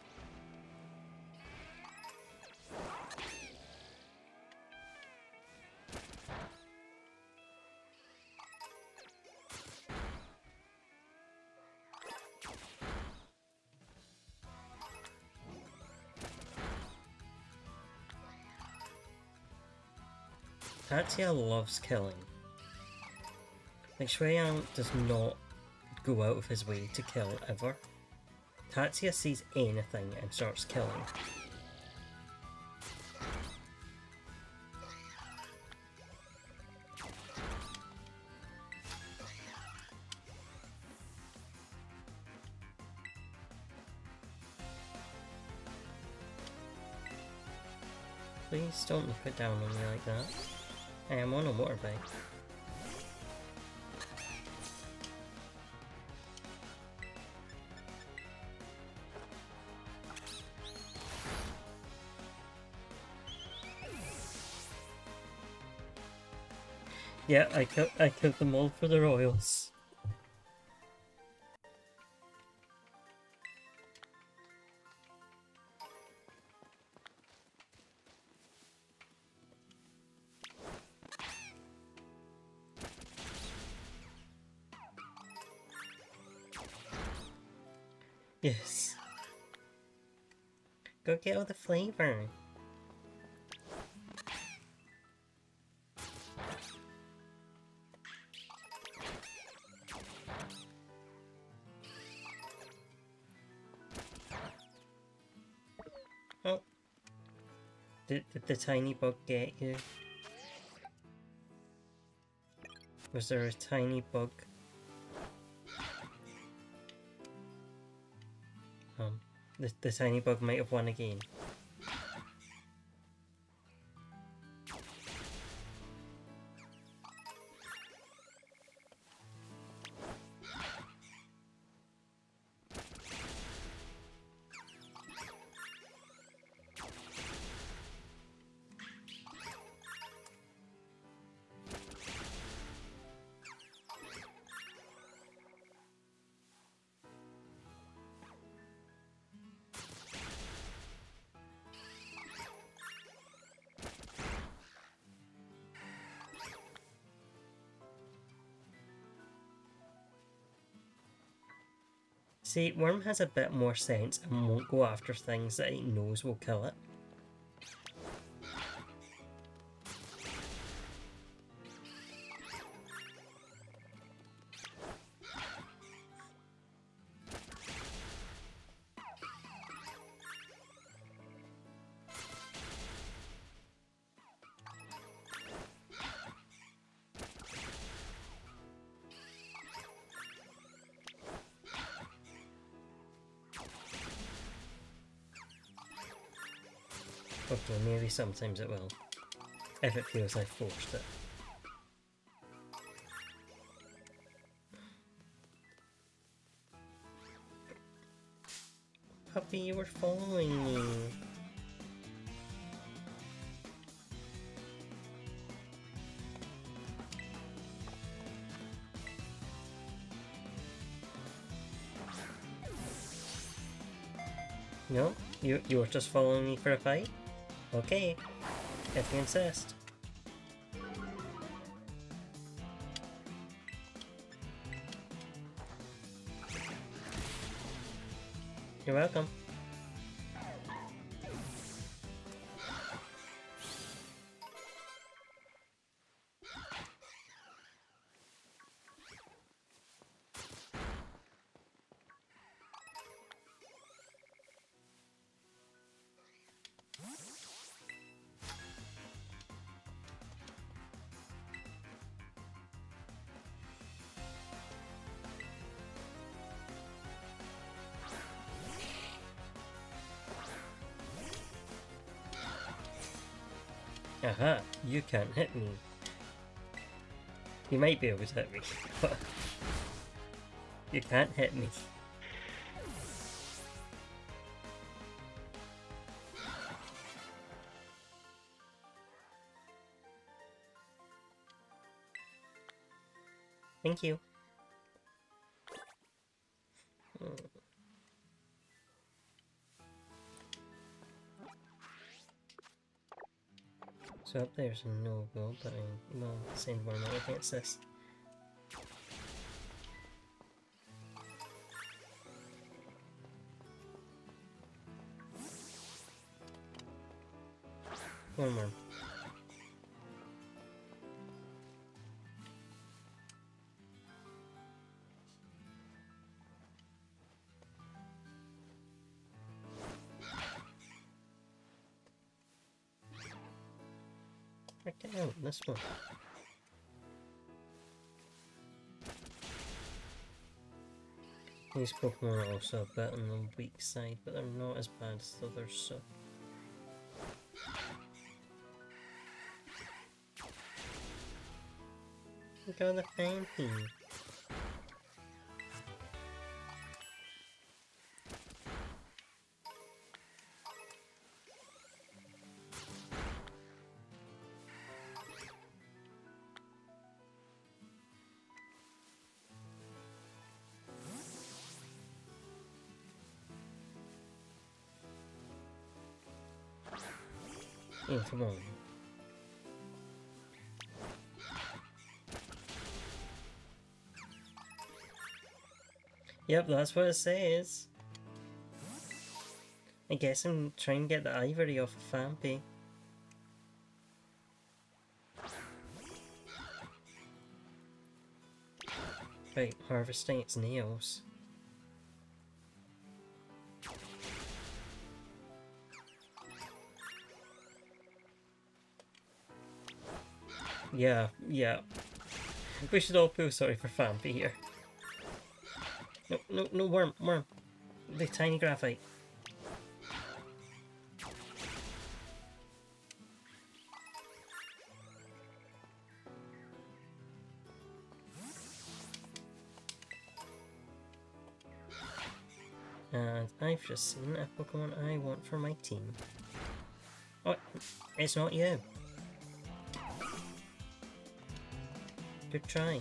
Speaker 1: Tatsia loves killing. Like, Shueyang does not go out of his way to kill ever. Tatsia sees anything and starts killing. Please don't look it down on me like that. I am on a motorbike. Yeah, I killed I killed them all for the royals. Yes. Go get all the flavor. Oh. Did, did the tiny bug get you? Was there a tiny bug? Um, the, the tiny bug might have won again. See, Worm has a bit more sense and won't go after things that he knows will kill it. Okay, maybe sometimes it will, if it feels I forced it. Puppy, you were following me. No? You, you were just following me for a fight? Okay, if you insist. You're welcome. Aha, you can't hit me. You might be able to hit me, but you can't hit me. Thank you. So up there's a no-go, but I will send one more against this. One more. Check it out, this one. These Pokemon are also a bit on the weak side, but they're not as bad as the others, so... We got a Phanpy. Oh, come on. Yep, that's what it says. I guess I'm trying to get the ivory off of Phanpy. Right, harvesting its nails. Yeah, yeah. We should all feel sorry for Phanpy here. No, no, no, worm, worm. The tiny graphite. And I've just seen a Pokemon I want for my team. Oh, it's not you. Good try.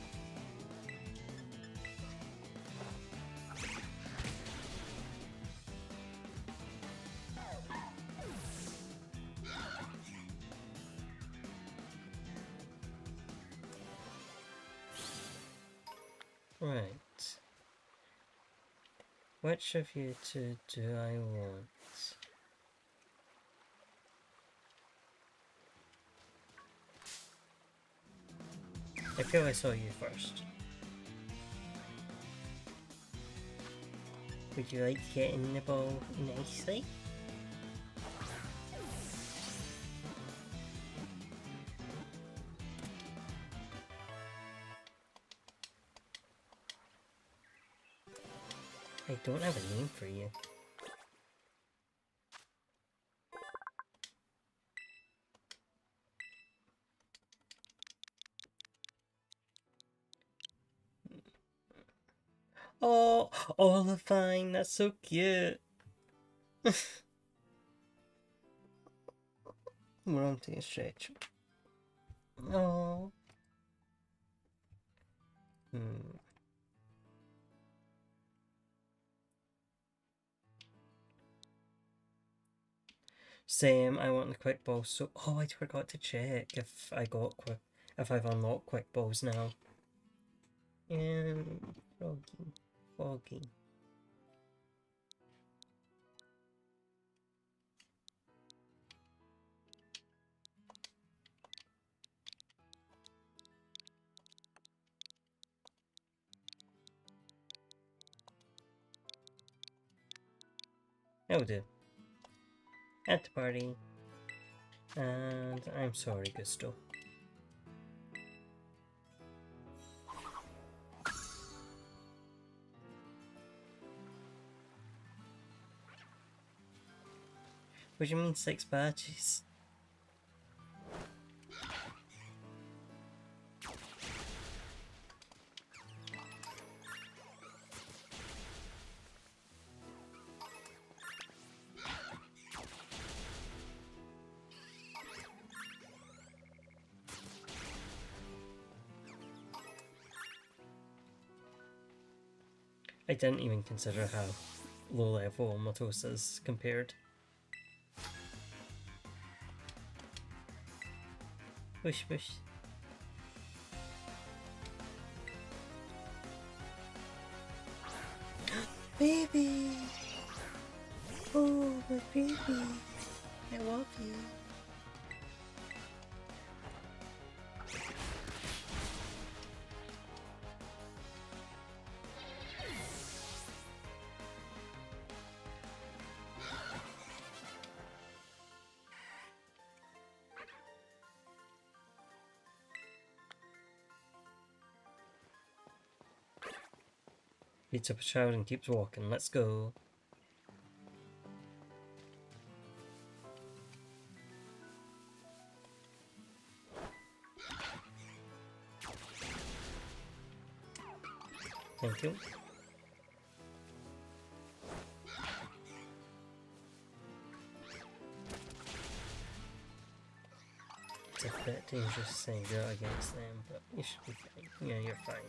Speaker 1: Right. Which of you two do I want? I feel I saw you first. Would you like to get in the ball nicely? I don't have a name for you. Oh, Olivine, that's so cute. We're on to a stretch. Oh. Hmm. Same, I want the quick balls, so oh I forgot to check if I got quick if I've unlocked quick balls now. And foggy. Foggy. That'll do. At the party. And I'm sorry, Gusto. What do you mean six badges? I didn't even consider how low level Matosa's compared. Push, push. Baby! Oh, my baby! I love you. Beats up a child and keeps walking. Let's go. Thank you. It's a bit dangerous saying go against them, but you should be fine. Yeah, you're fine.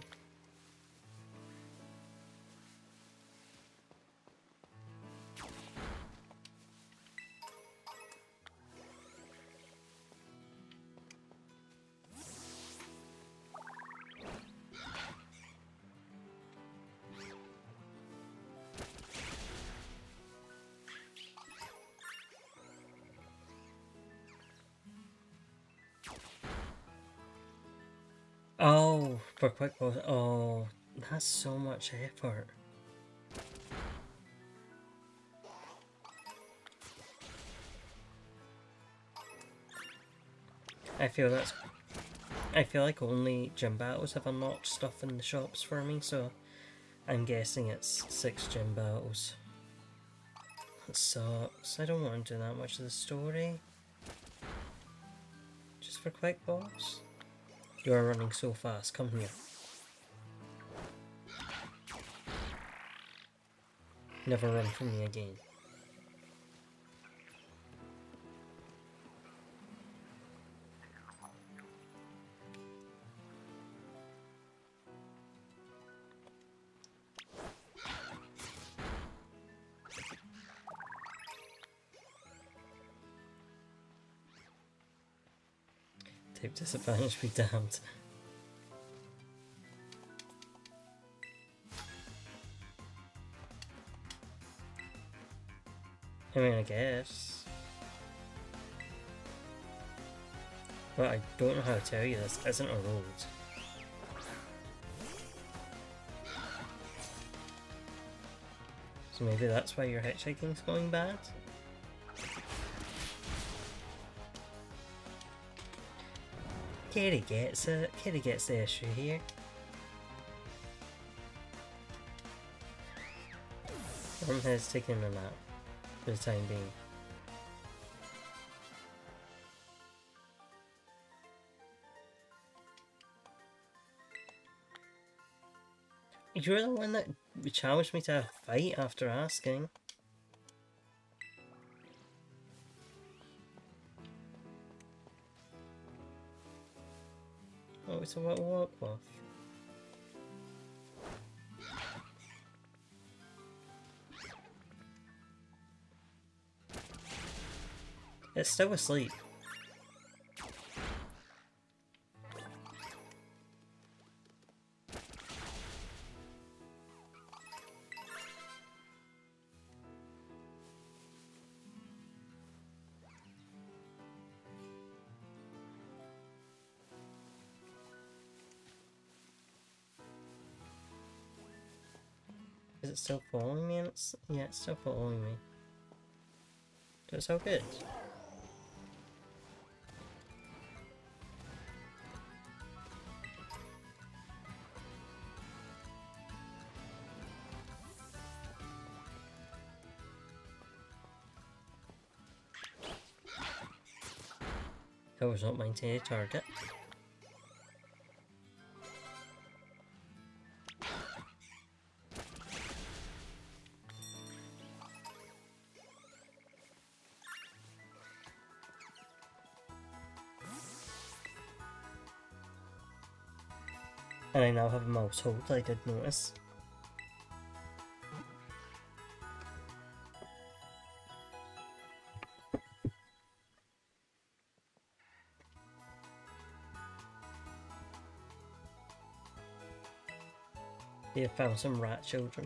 Speaker 1: Oh, for quick balls. Oh, that's so much effort. I feel that's. I feel like only gym battles have unlocked stuff in the shops for me, so I'm guessing it's six gym battles. That sucks. I don't want to do that much of the story. Just for quick balls. You are running so fast. Come here. Never run from me again. Type disadvantage be damned. I mean, I guess. But I don't know how to tell you this isn't a road. So maybe that's why your hitchhiking's going bad? Katie gets it. Katie gets the issue here. Wormhead's taking a nap for the time being. You're the one that challenged me to a fight after asking. Oh, it's a what walk off. It's still asleep. Is it still following me? And it's, yeah, it's still following me. So it's all good. That was not my intended target. And I now have a mouse hold, I did notice. They have found some rat children.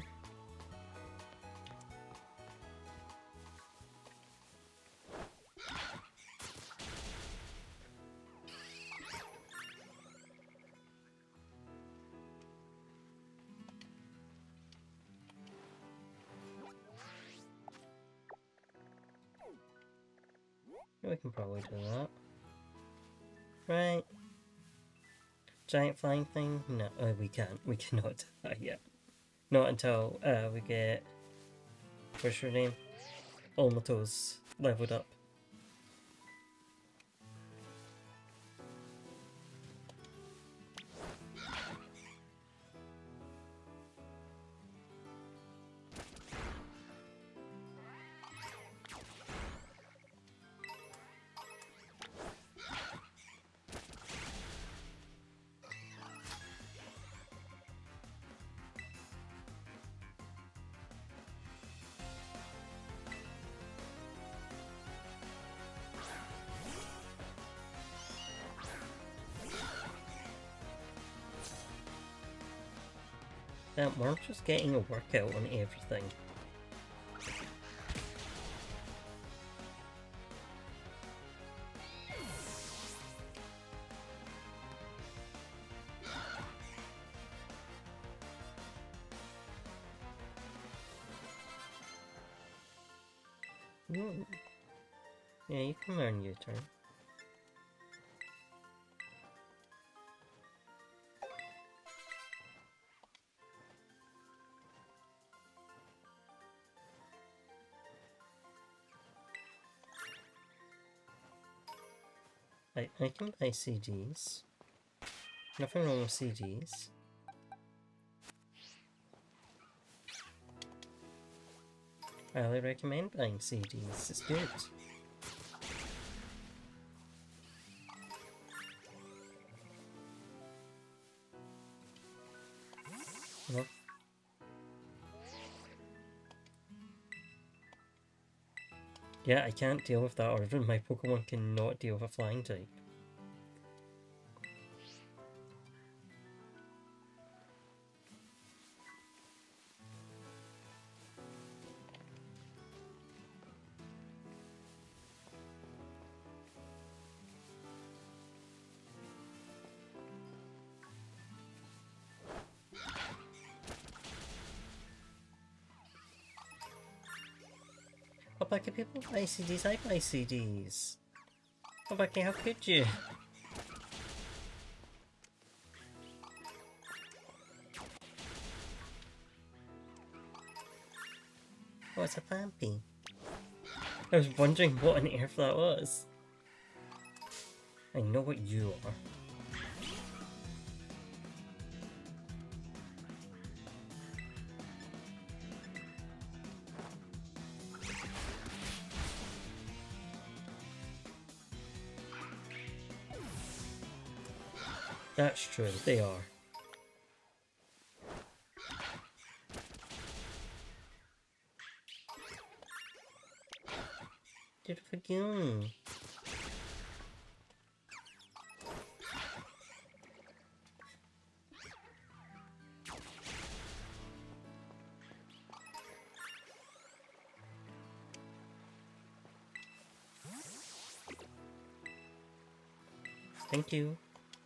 Speaker 1: We can probably do that. Right. Giant flying thing? No, uh, we can't. We cannot do that yet. Not until uh, we get... What's your name? Olmato's leveled up. That worm's just getting a workout on everything. Ooh. Yeah, you can learn U-turn. I, I can buy C Ds. Nothing wrong with C Ds. I highly recommend buying C Ds, it's good. Well, yeah, I can't deal with that order. My Pokemon cannot deal with a flying type. Oh, Becky, people buy C Ds, I buy C Ds. Oh, Becky, how could you? Oh, it's a vampy. I was wondering what on earth that was. I know what you are. That's true, they are. Did forgive. Thank you.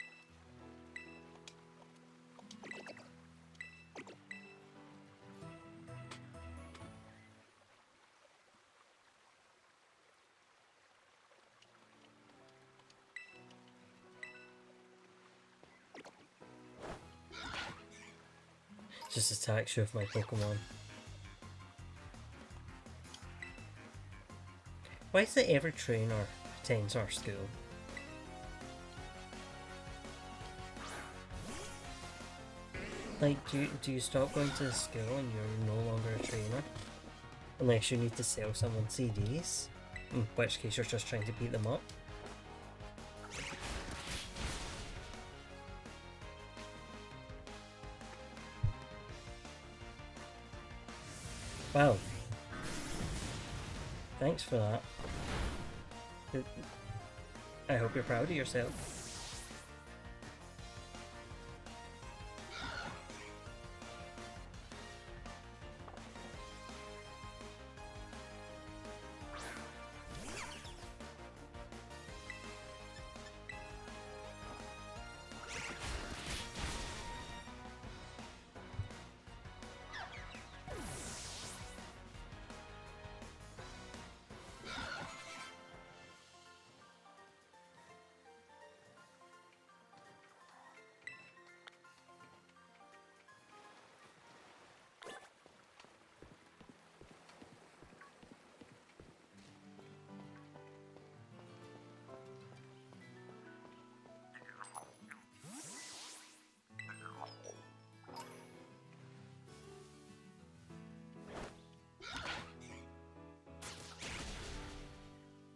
Speaker 1: Just attacks you with my Pokemon. Why is it every trainer attends our school? Like, do you, do you stop going to the school and you're no longer a trainer? Unless you need to sell someone C Ds, in which case you're just trying to beat them up. Wow. Thanks for that. I hope you're proud of yourself.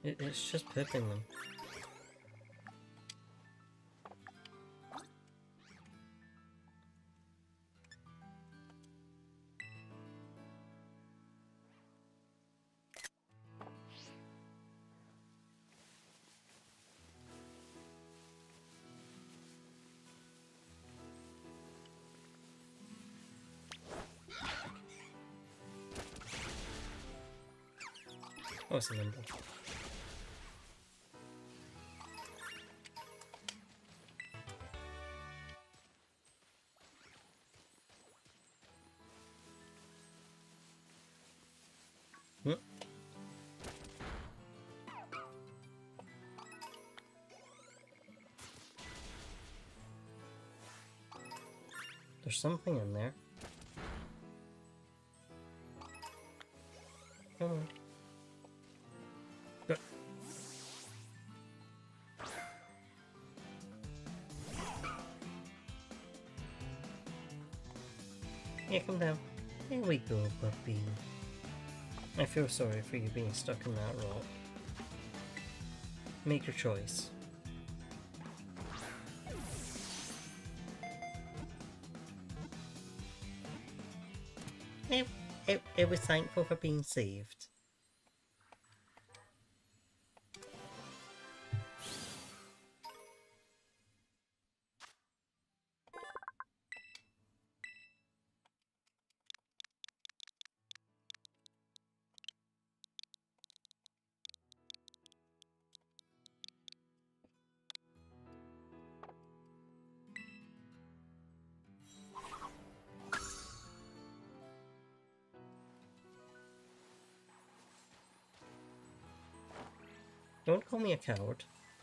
Speaker 1: It, it's just pooping them. Oh, it's a nimble. Hmm. There's something in there. Come on. Go. Yeah, come down. There we go, puppy. I feel sorry for you being stuck in that rock. Make your choice. It, it, it was thankful for being saved. Don't call me a coward.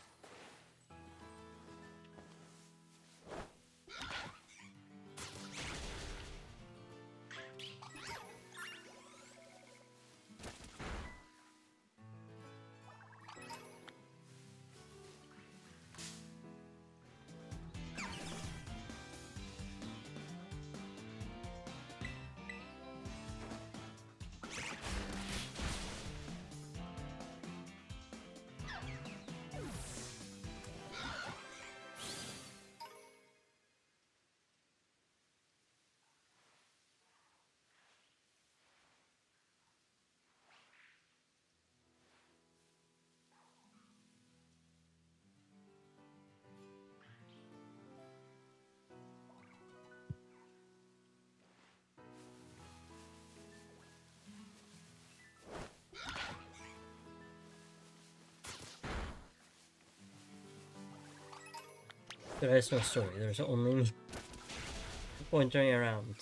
Speaker 1: There is no story, there's only me wandering around.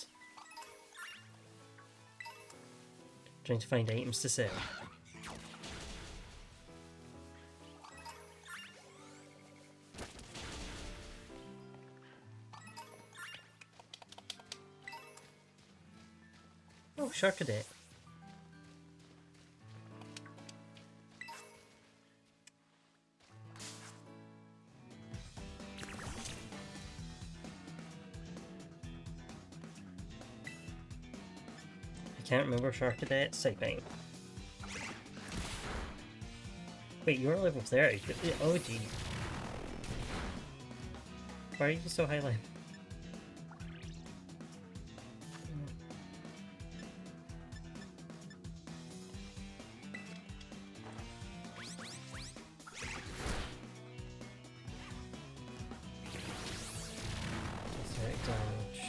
Speaker 1: Trying to find items to sell. Oh, Sharkadet. I can't remember Sharkadet's typing. Wait, you're level thirty? Oh gee. Why are you so high level? Attack damage.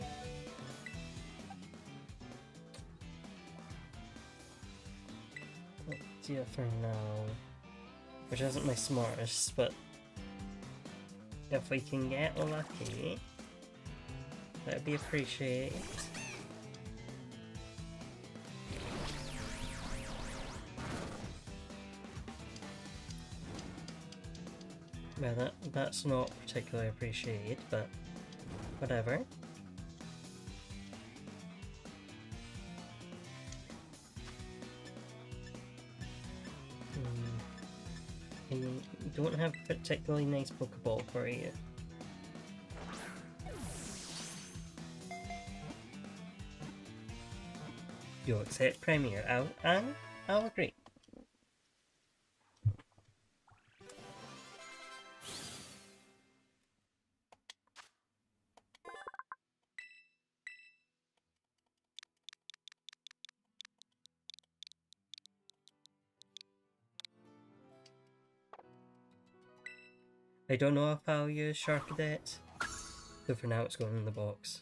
Speaker 1: Let's do it for now. Which isn't my smartest, but if we can get lucky, that would be appreciated. Well, that, that's not particularly appreciated, but whatever. You don't have a particularly nice Pokeball for you. You'll accept Premier. I'll, I'll, I'll agree. I don't know if I'll use Shark Cadet, but for now it's going in the box.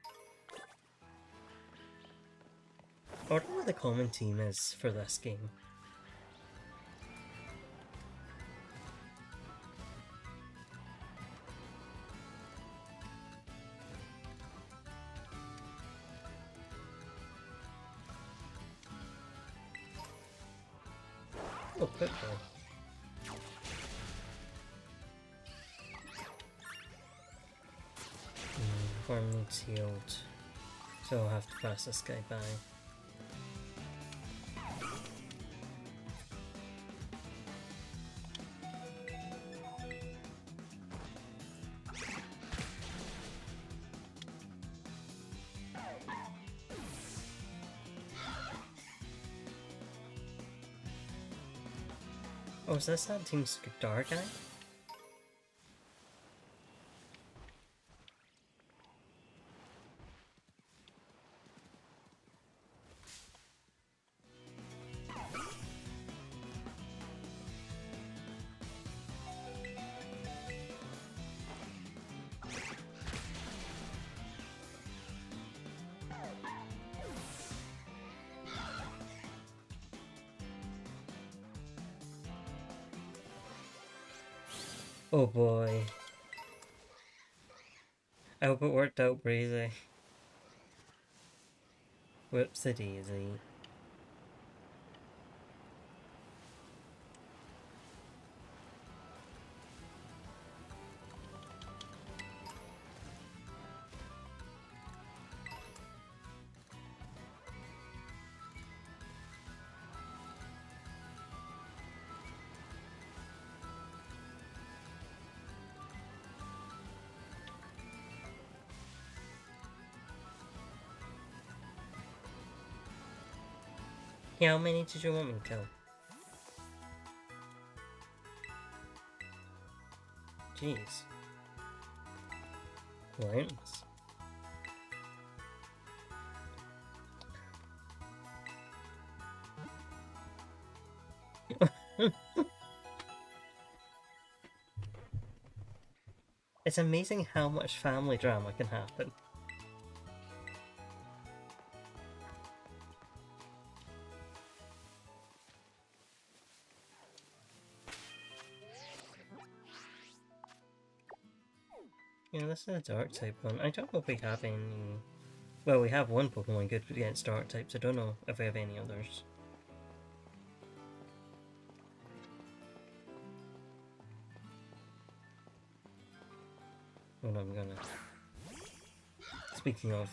Speaker 1: I wonder what the common team is for this game. Oh, quick ball. Mm, Farm needs healed, so I'll have to pass this guy by. Oh, is this that Team Star guy? Oh boy. I hope it worked out crazy. Whoopsie daisy. Yeah, how many did you want me to kill? Jeez. Lions. It's amazing how much family drama can happen. Yeah, this is a dark type one. I don't know if we have any... Well, we have one Pokemon good against dark types. I don't know if we have any others. Well, I'm gonna... Speaking of...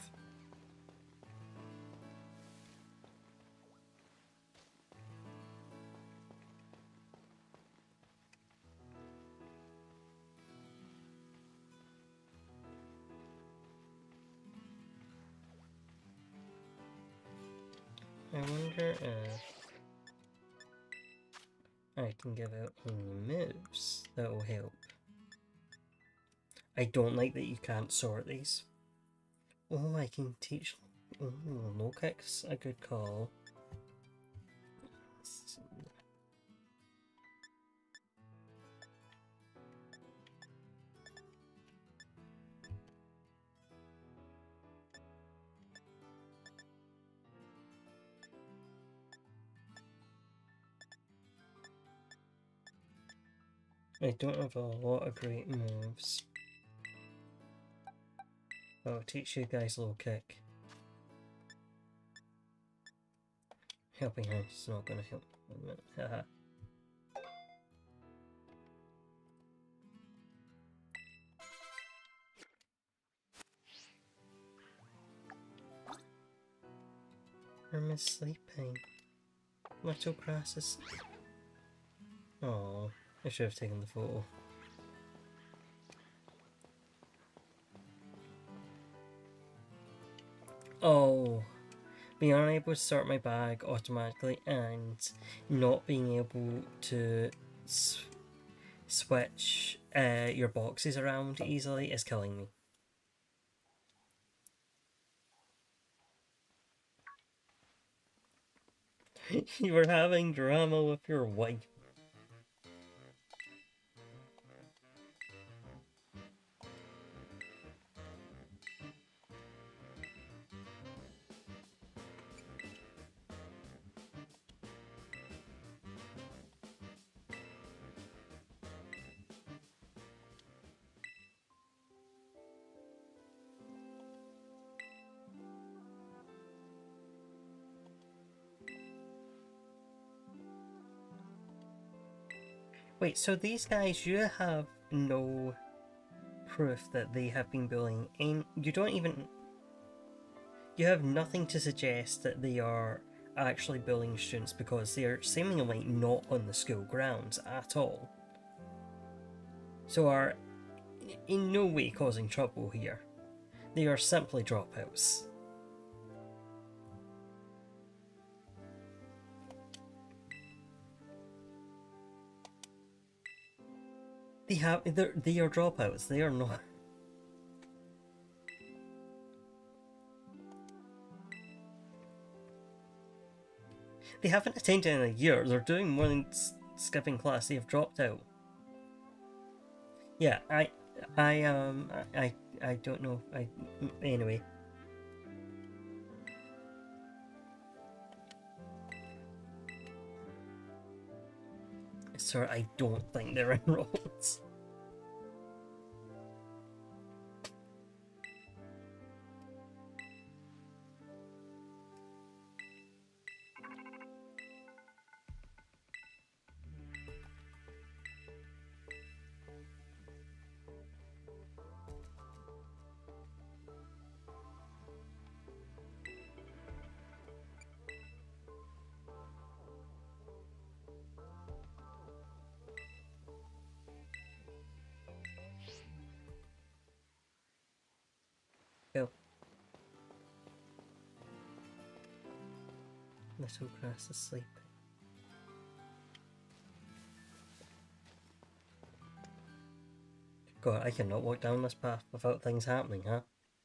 Speaker 1: I wonder if... I can give out any moves that will help. I don't like that you can't sort these. Oh, I can teach... Oh, low kick's a good call. I don't have a lot of great moves. I'll teach you guys low kick. Helping hand is not gonna help. Wait a minute. Haha. Herman's sleeping. Little grass is... Oh, I should have taken the photo. Oh, being unable to sort my bag automatically and not being able to s switch uh, your boxes around easily is killing me. You were having drama with your wife. Wait, so these guys, you have no proof that they have been bullying, and you don't even... You have nothing to suggest that they are actually bullying students because they are seemingly not on the school grounds at all. So are in no way causing trouble here. They are simply dropouts. They have they're, they are dropouts. They are not. They haven't attended in a year. They're doing more than skipping class. They have dropped out. Yeah, I, I um, I, I don't know. I anyway. Sir, I don't think they're enrolled. Go. Little grass asleep. God, I cannot walk down this path without things happening, huh?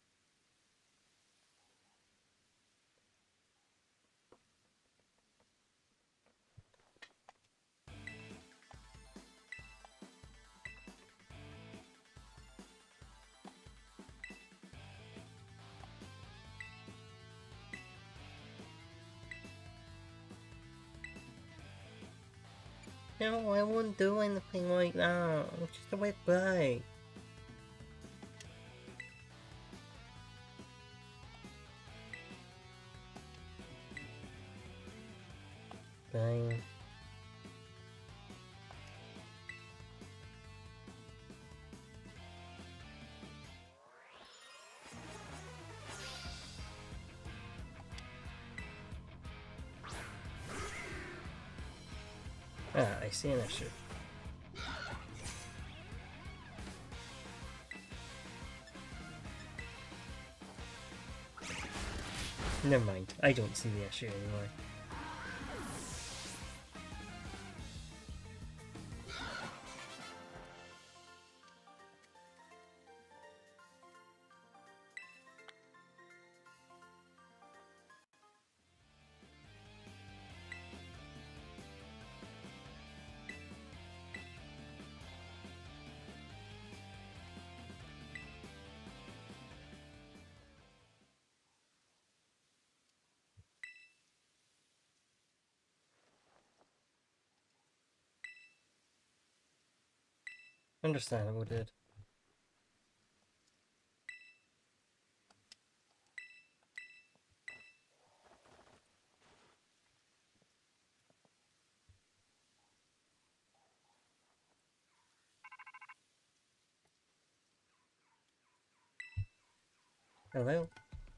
Speaker 1: No, I won't do anything like that. I'm just a wet guy. Fine. Ah, I see an issue. Never mind, I don't see the issue anymore. Understandable, dude. Hello?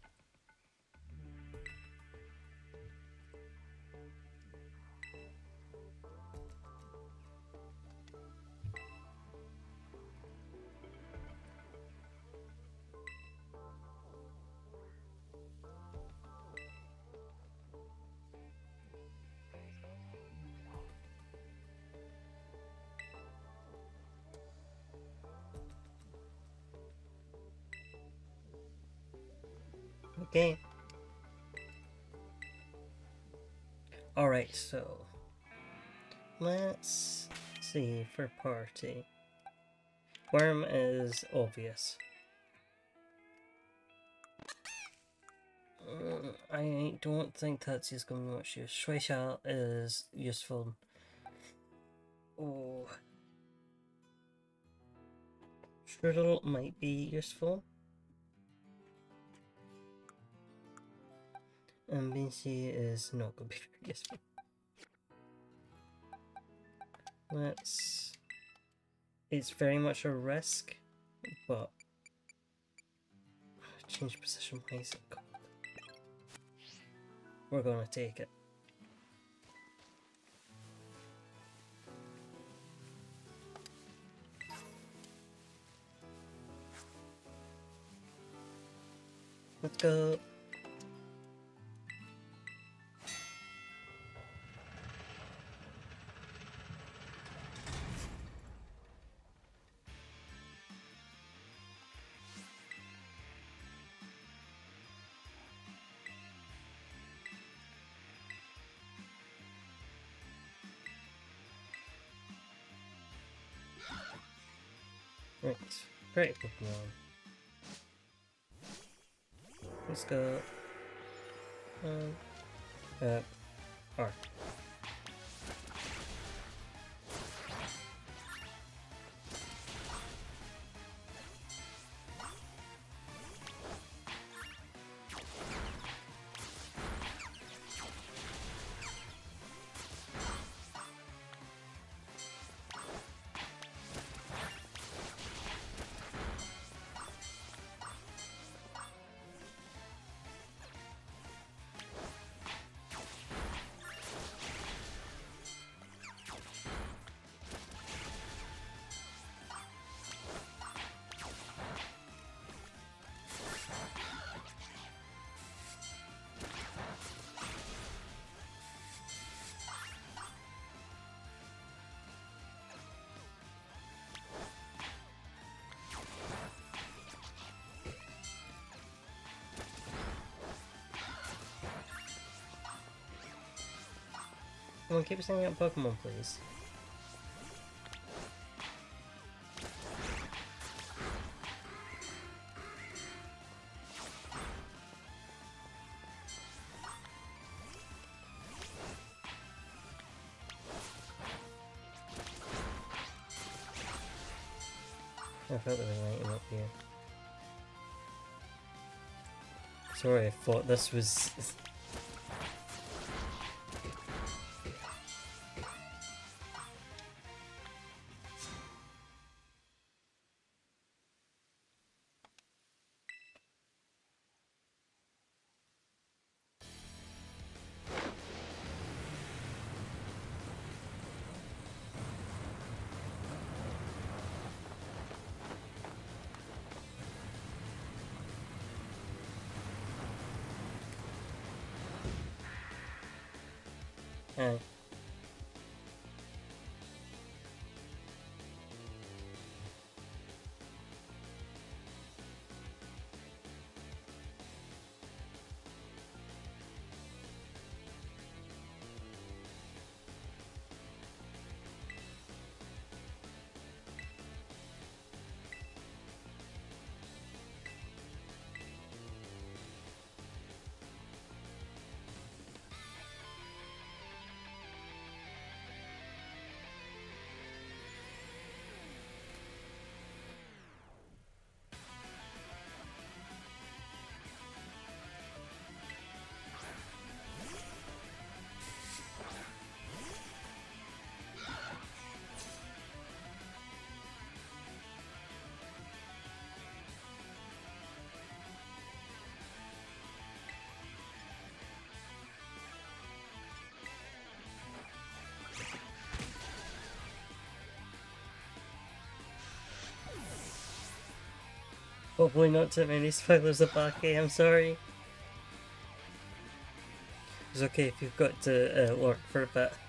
Speaker 1: Okay. Alright, so let's see for party. Worm is obvious. Mm, I don't think Tatsu's going to be much use. Shueisha is useful. Oh. Strudel might be useful. And B C is not going to be very useful. Let's it's very much a risk, but change position wise, we're gonna take it. Let's go. Right, great Pokemon. Let's go. Um, uh, R. Come on, keep sending out Pokemon, please. I felt there was an item up here. Sorry, I thought this was... Aye. Hopefully not too many spoilers about it, I'm sorry. It's okay if you've got to uh, lurk for a bit.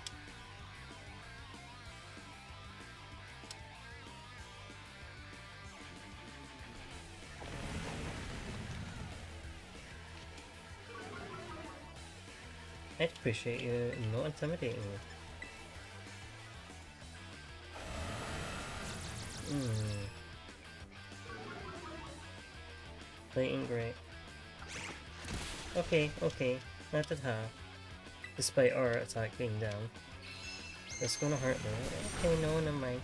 Speaker 1: I'd appreciate you not intimidating me. Hmm. Playing great. Okay, okay, not at half. Despite our attack being down. It's gonna hurt though. Okay, no, never mind.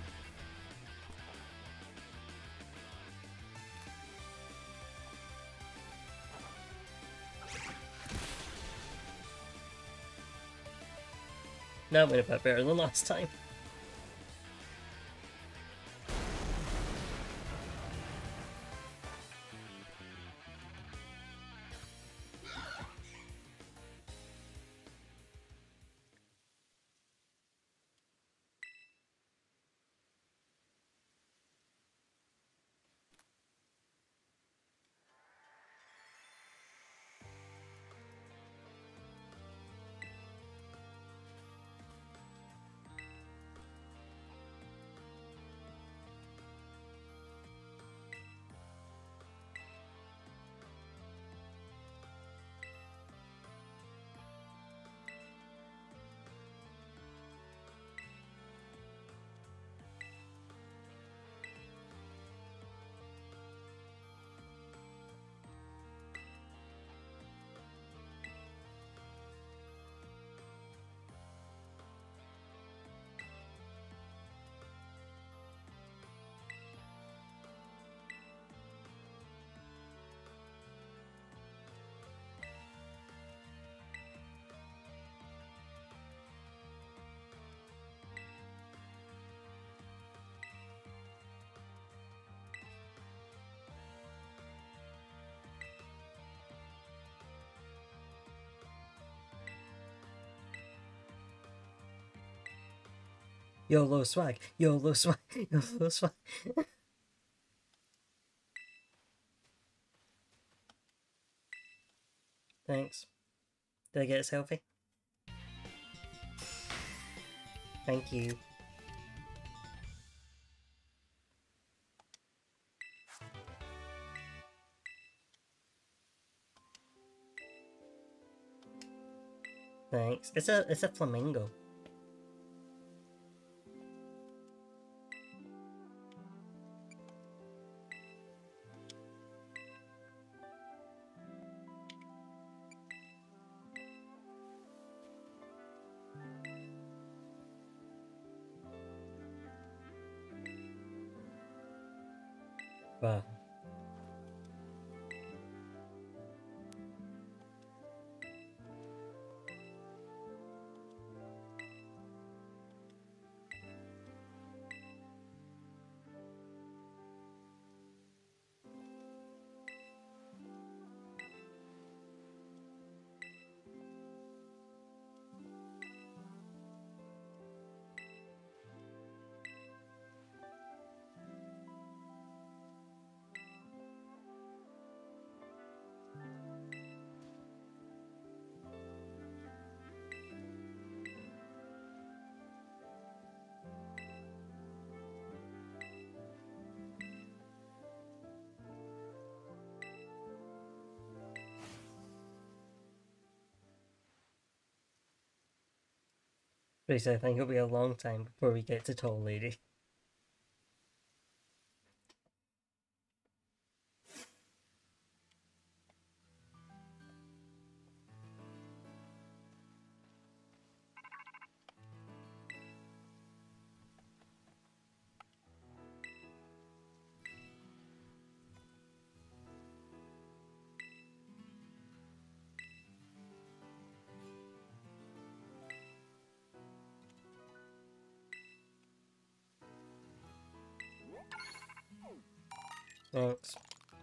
Speaker 1: That went a bit better than last time. YOLO swag, YOLO swag, YOLO swag. Thanks. Did I get a selfie? Thank you. Thanks. It's a it's a flamingo. Wow. But I think it'll be a long time before we get to Tall Lady. Thanks.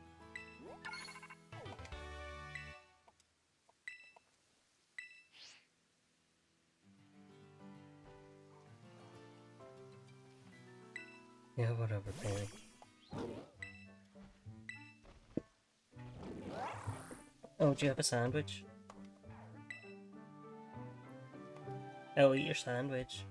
Speaker 1: Yeah, whatever, Penny. Oh, do you have a sandwich? I'll eat your sandwich.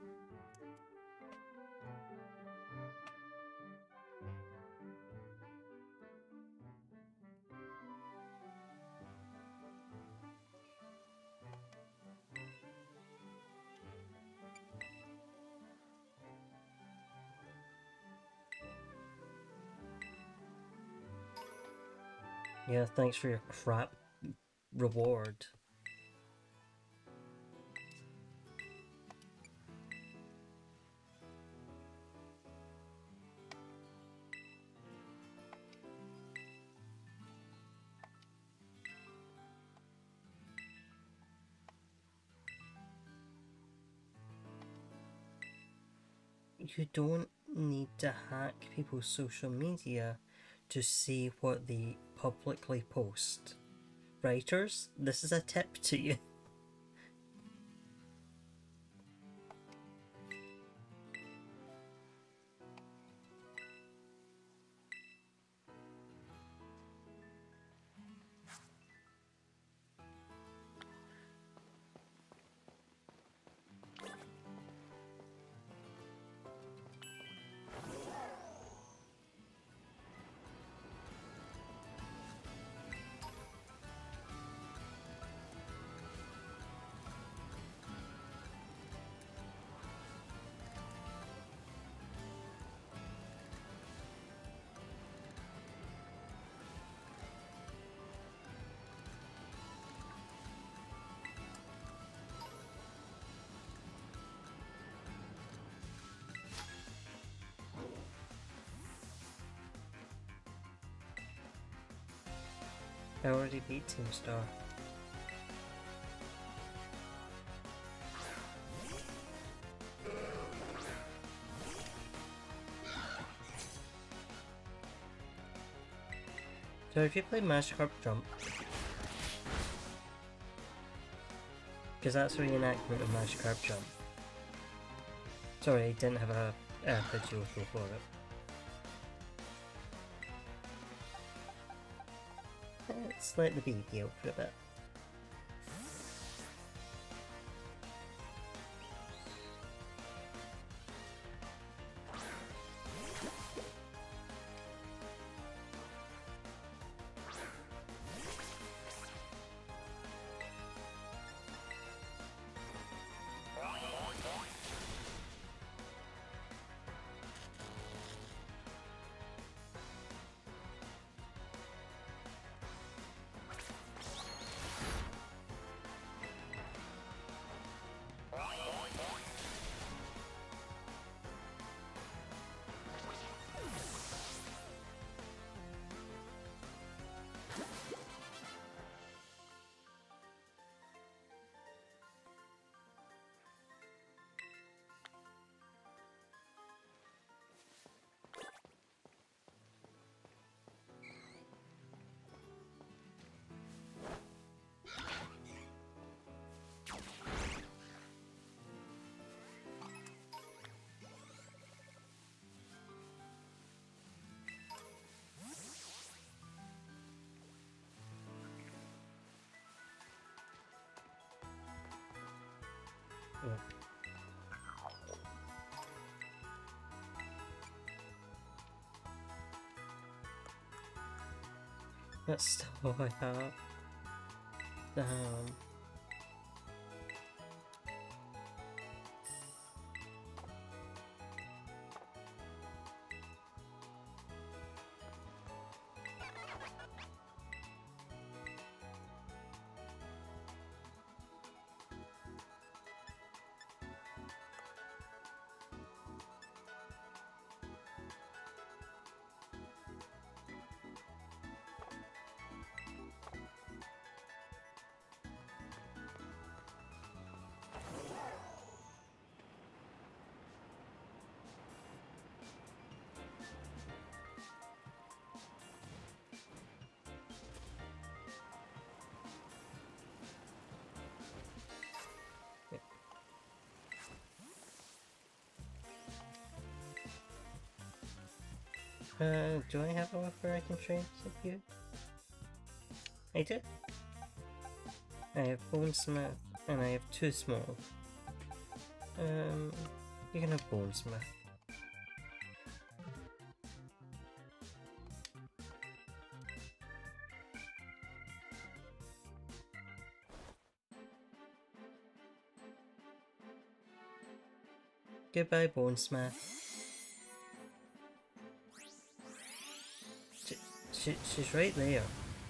Speaker 1: Yeah, thanks for your crap reward. You don't need to hack people's social media to see what they publicly post. Writers, this is a tip to you. I already beat Team Star. So if you play Magikarp Jump, because that's a reenactment of Magikarp Jump. Sorry, I didn't have a, a Pidgeotto for it. Let's let the baby out for a bit. Yeah. That's still all I have. Damn. Uh, do I have a where I can train you? I do. I have Bone Smith and I have two small. Um, you can have Bone Smith. Goodbye, Bone Smith. She, she, she's right there.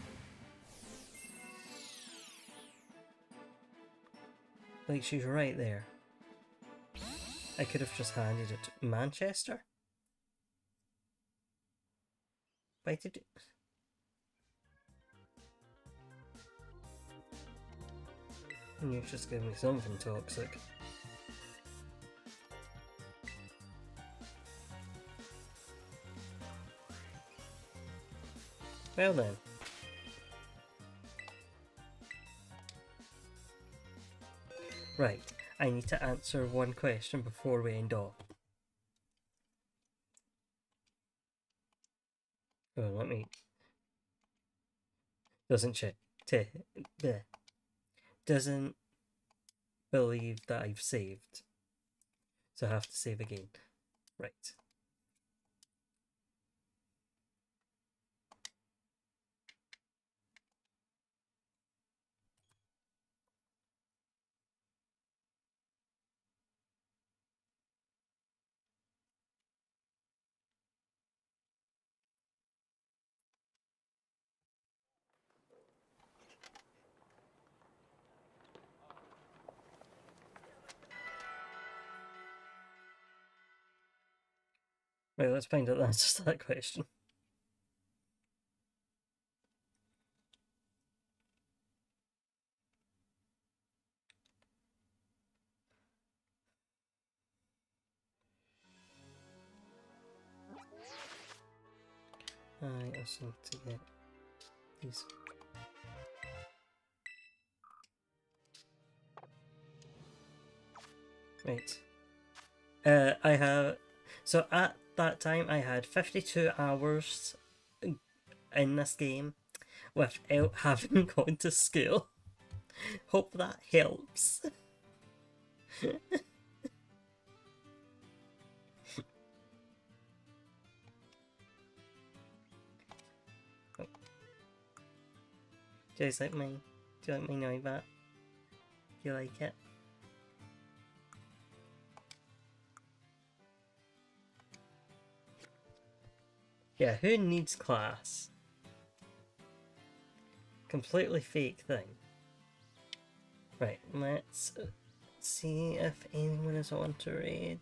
Speaker 1: Like, she's right there. I could have just handed it to Manchester. But I did. And you're just giving me something toxic. Well then. Right, I need to answer one question before we end off. Oh, let me... Doesn't check. Doesn't believe that I've saved. So I have to save again. Right. Right, let's find out the answer to that question. I also need to get these. Right. Uh, I have... So at that time, I had fifty-two hours in this game without having gone to school. Hope that helps. Do you guys like my... Do you like my Noibat? Do you like it? Yeah, who needs class? Completely fake thing. Right, let's see if anyone is on to raid.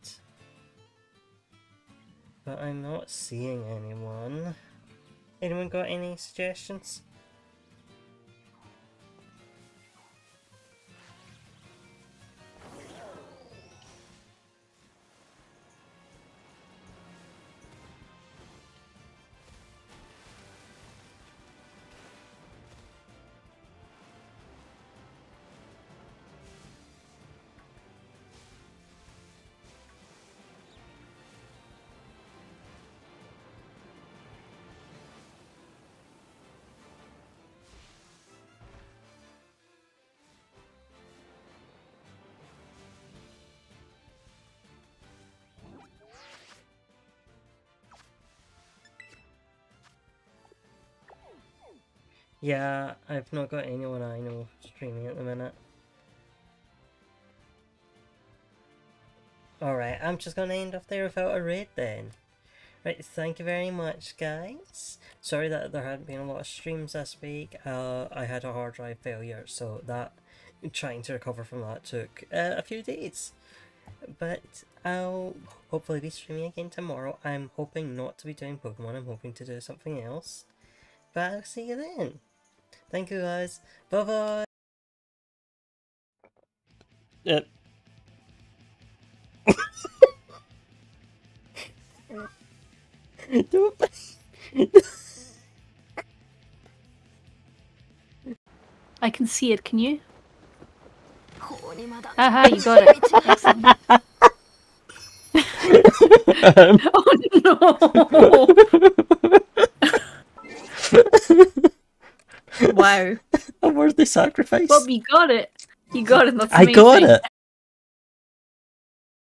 Speaker 1: But I'm not seeing anyone. Anyone got any suggestions? Yeah, I've not got anyone I know streaming at the minute. Alright, I'm just gonna end off there without a raid then. Right, thank you very much, guys. Sorry that there hadn't been a lot of streams this week. Uh, I had a hard drive failure, so that trying to recover from that took uh, a few days. But I'll hopefully be streaming again tomorrow. I'm hoping not to be doing Pokemon. I'm hoping to do something else. But I'll see you then. Thank you, guys. Bye bye. Yep.
Speaker 2: I can see it, can you? Aha, you got it. Excellent. Oh no! Wow.
Speaker 1: A worthy sacrifice.
Speaker 2: Bob, you got it. You got it. That's
Speaker 1: I
Speaker 2: amazing.
Speaker 1: got it.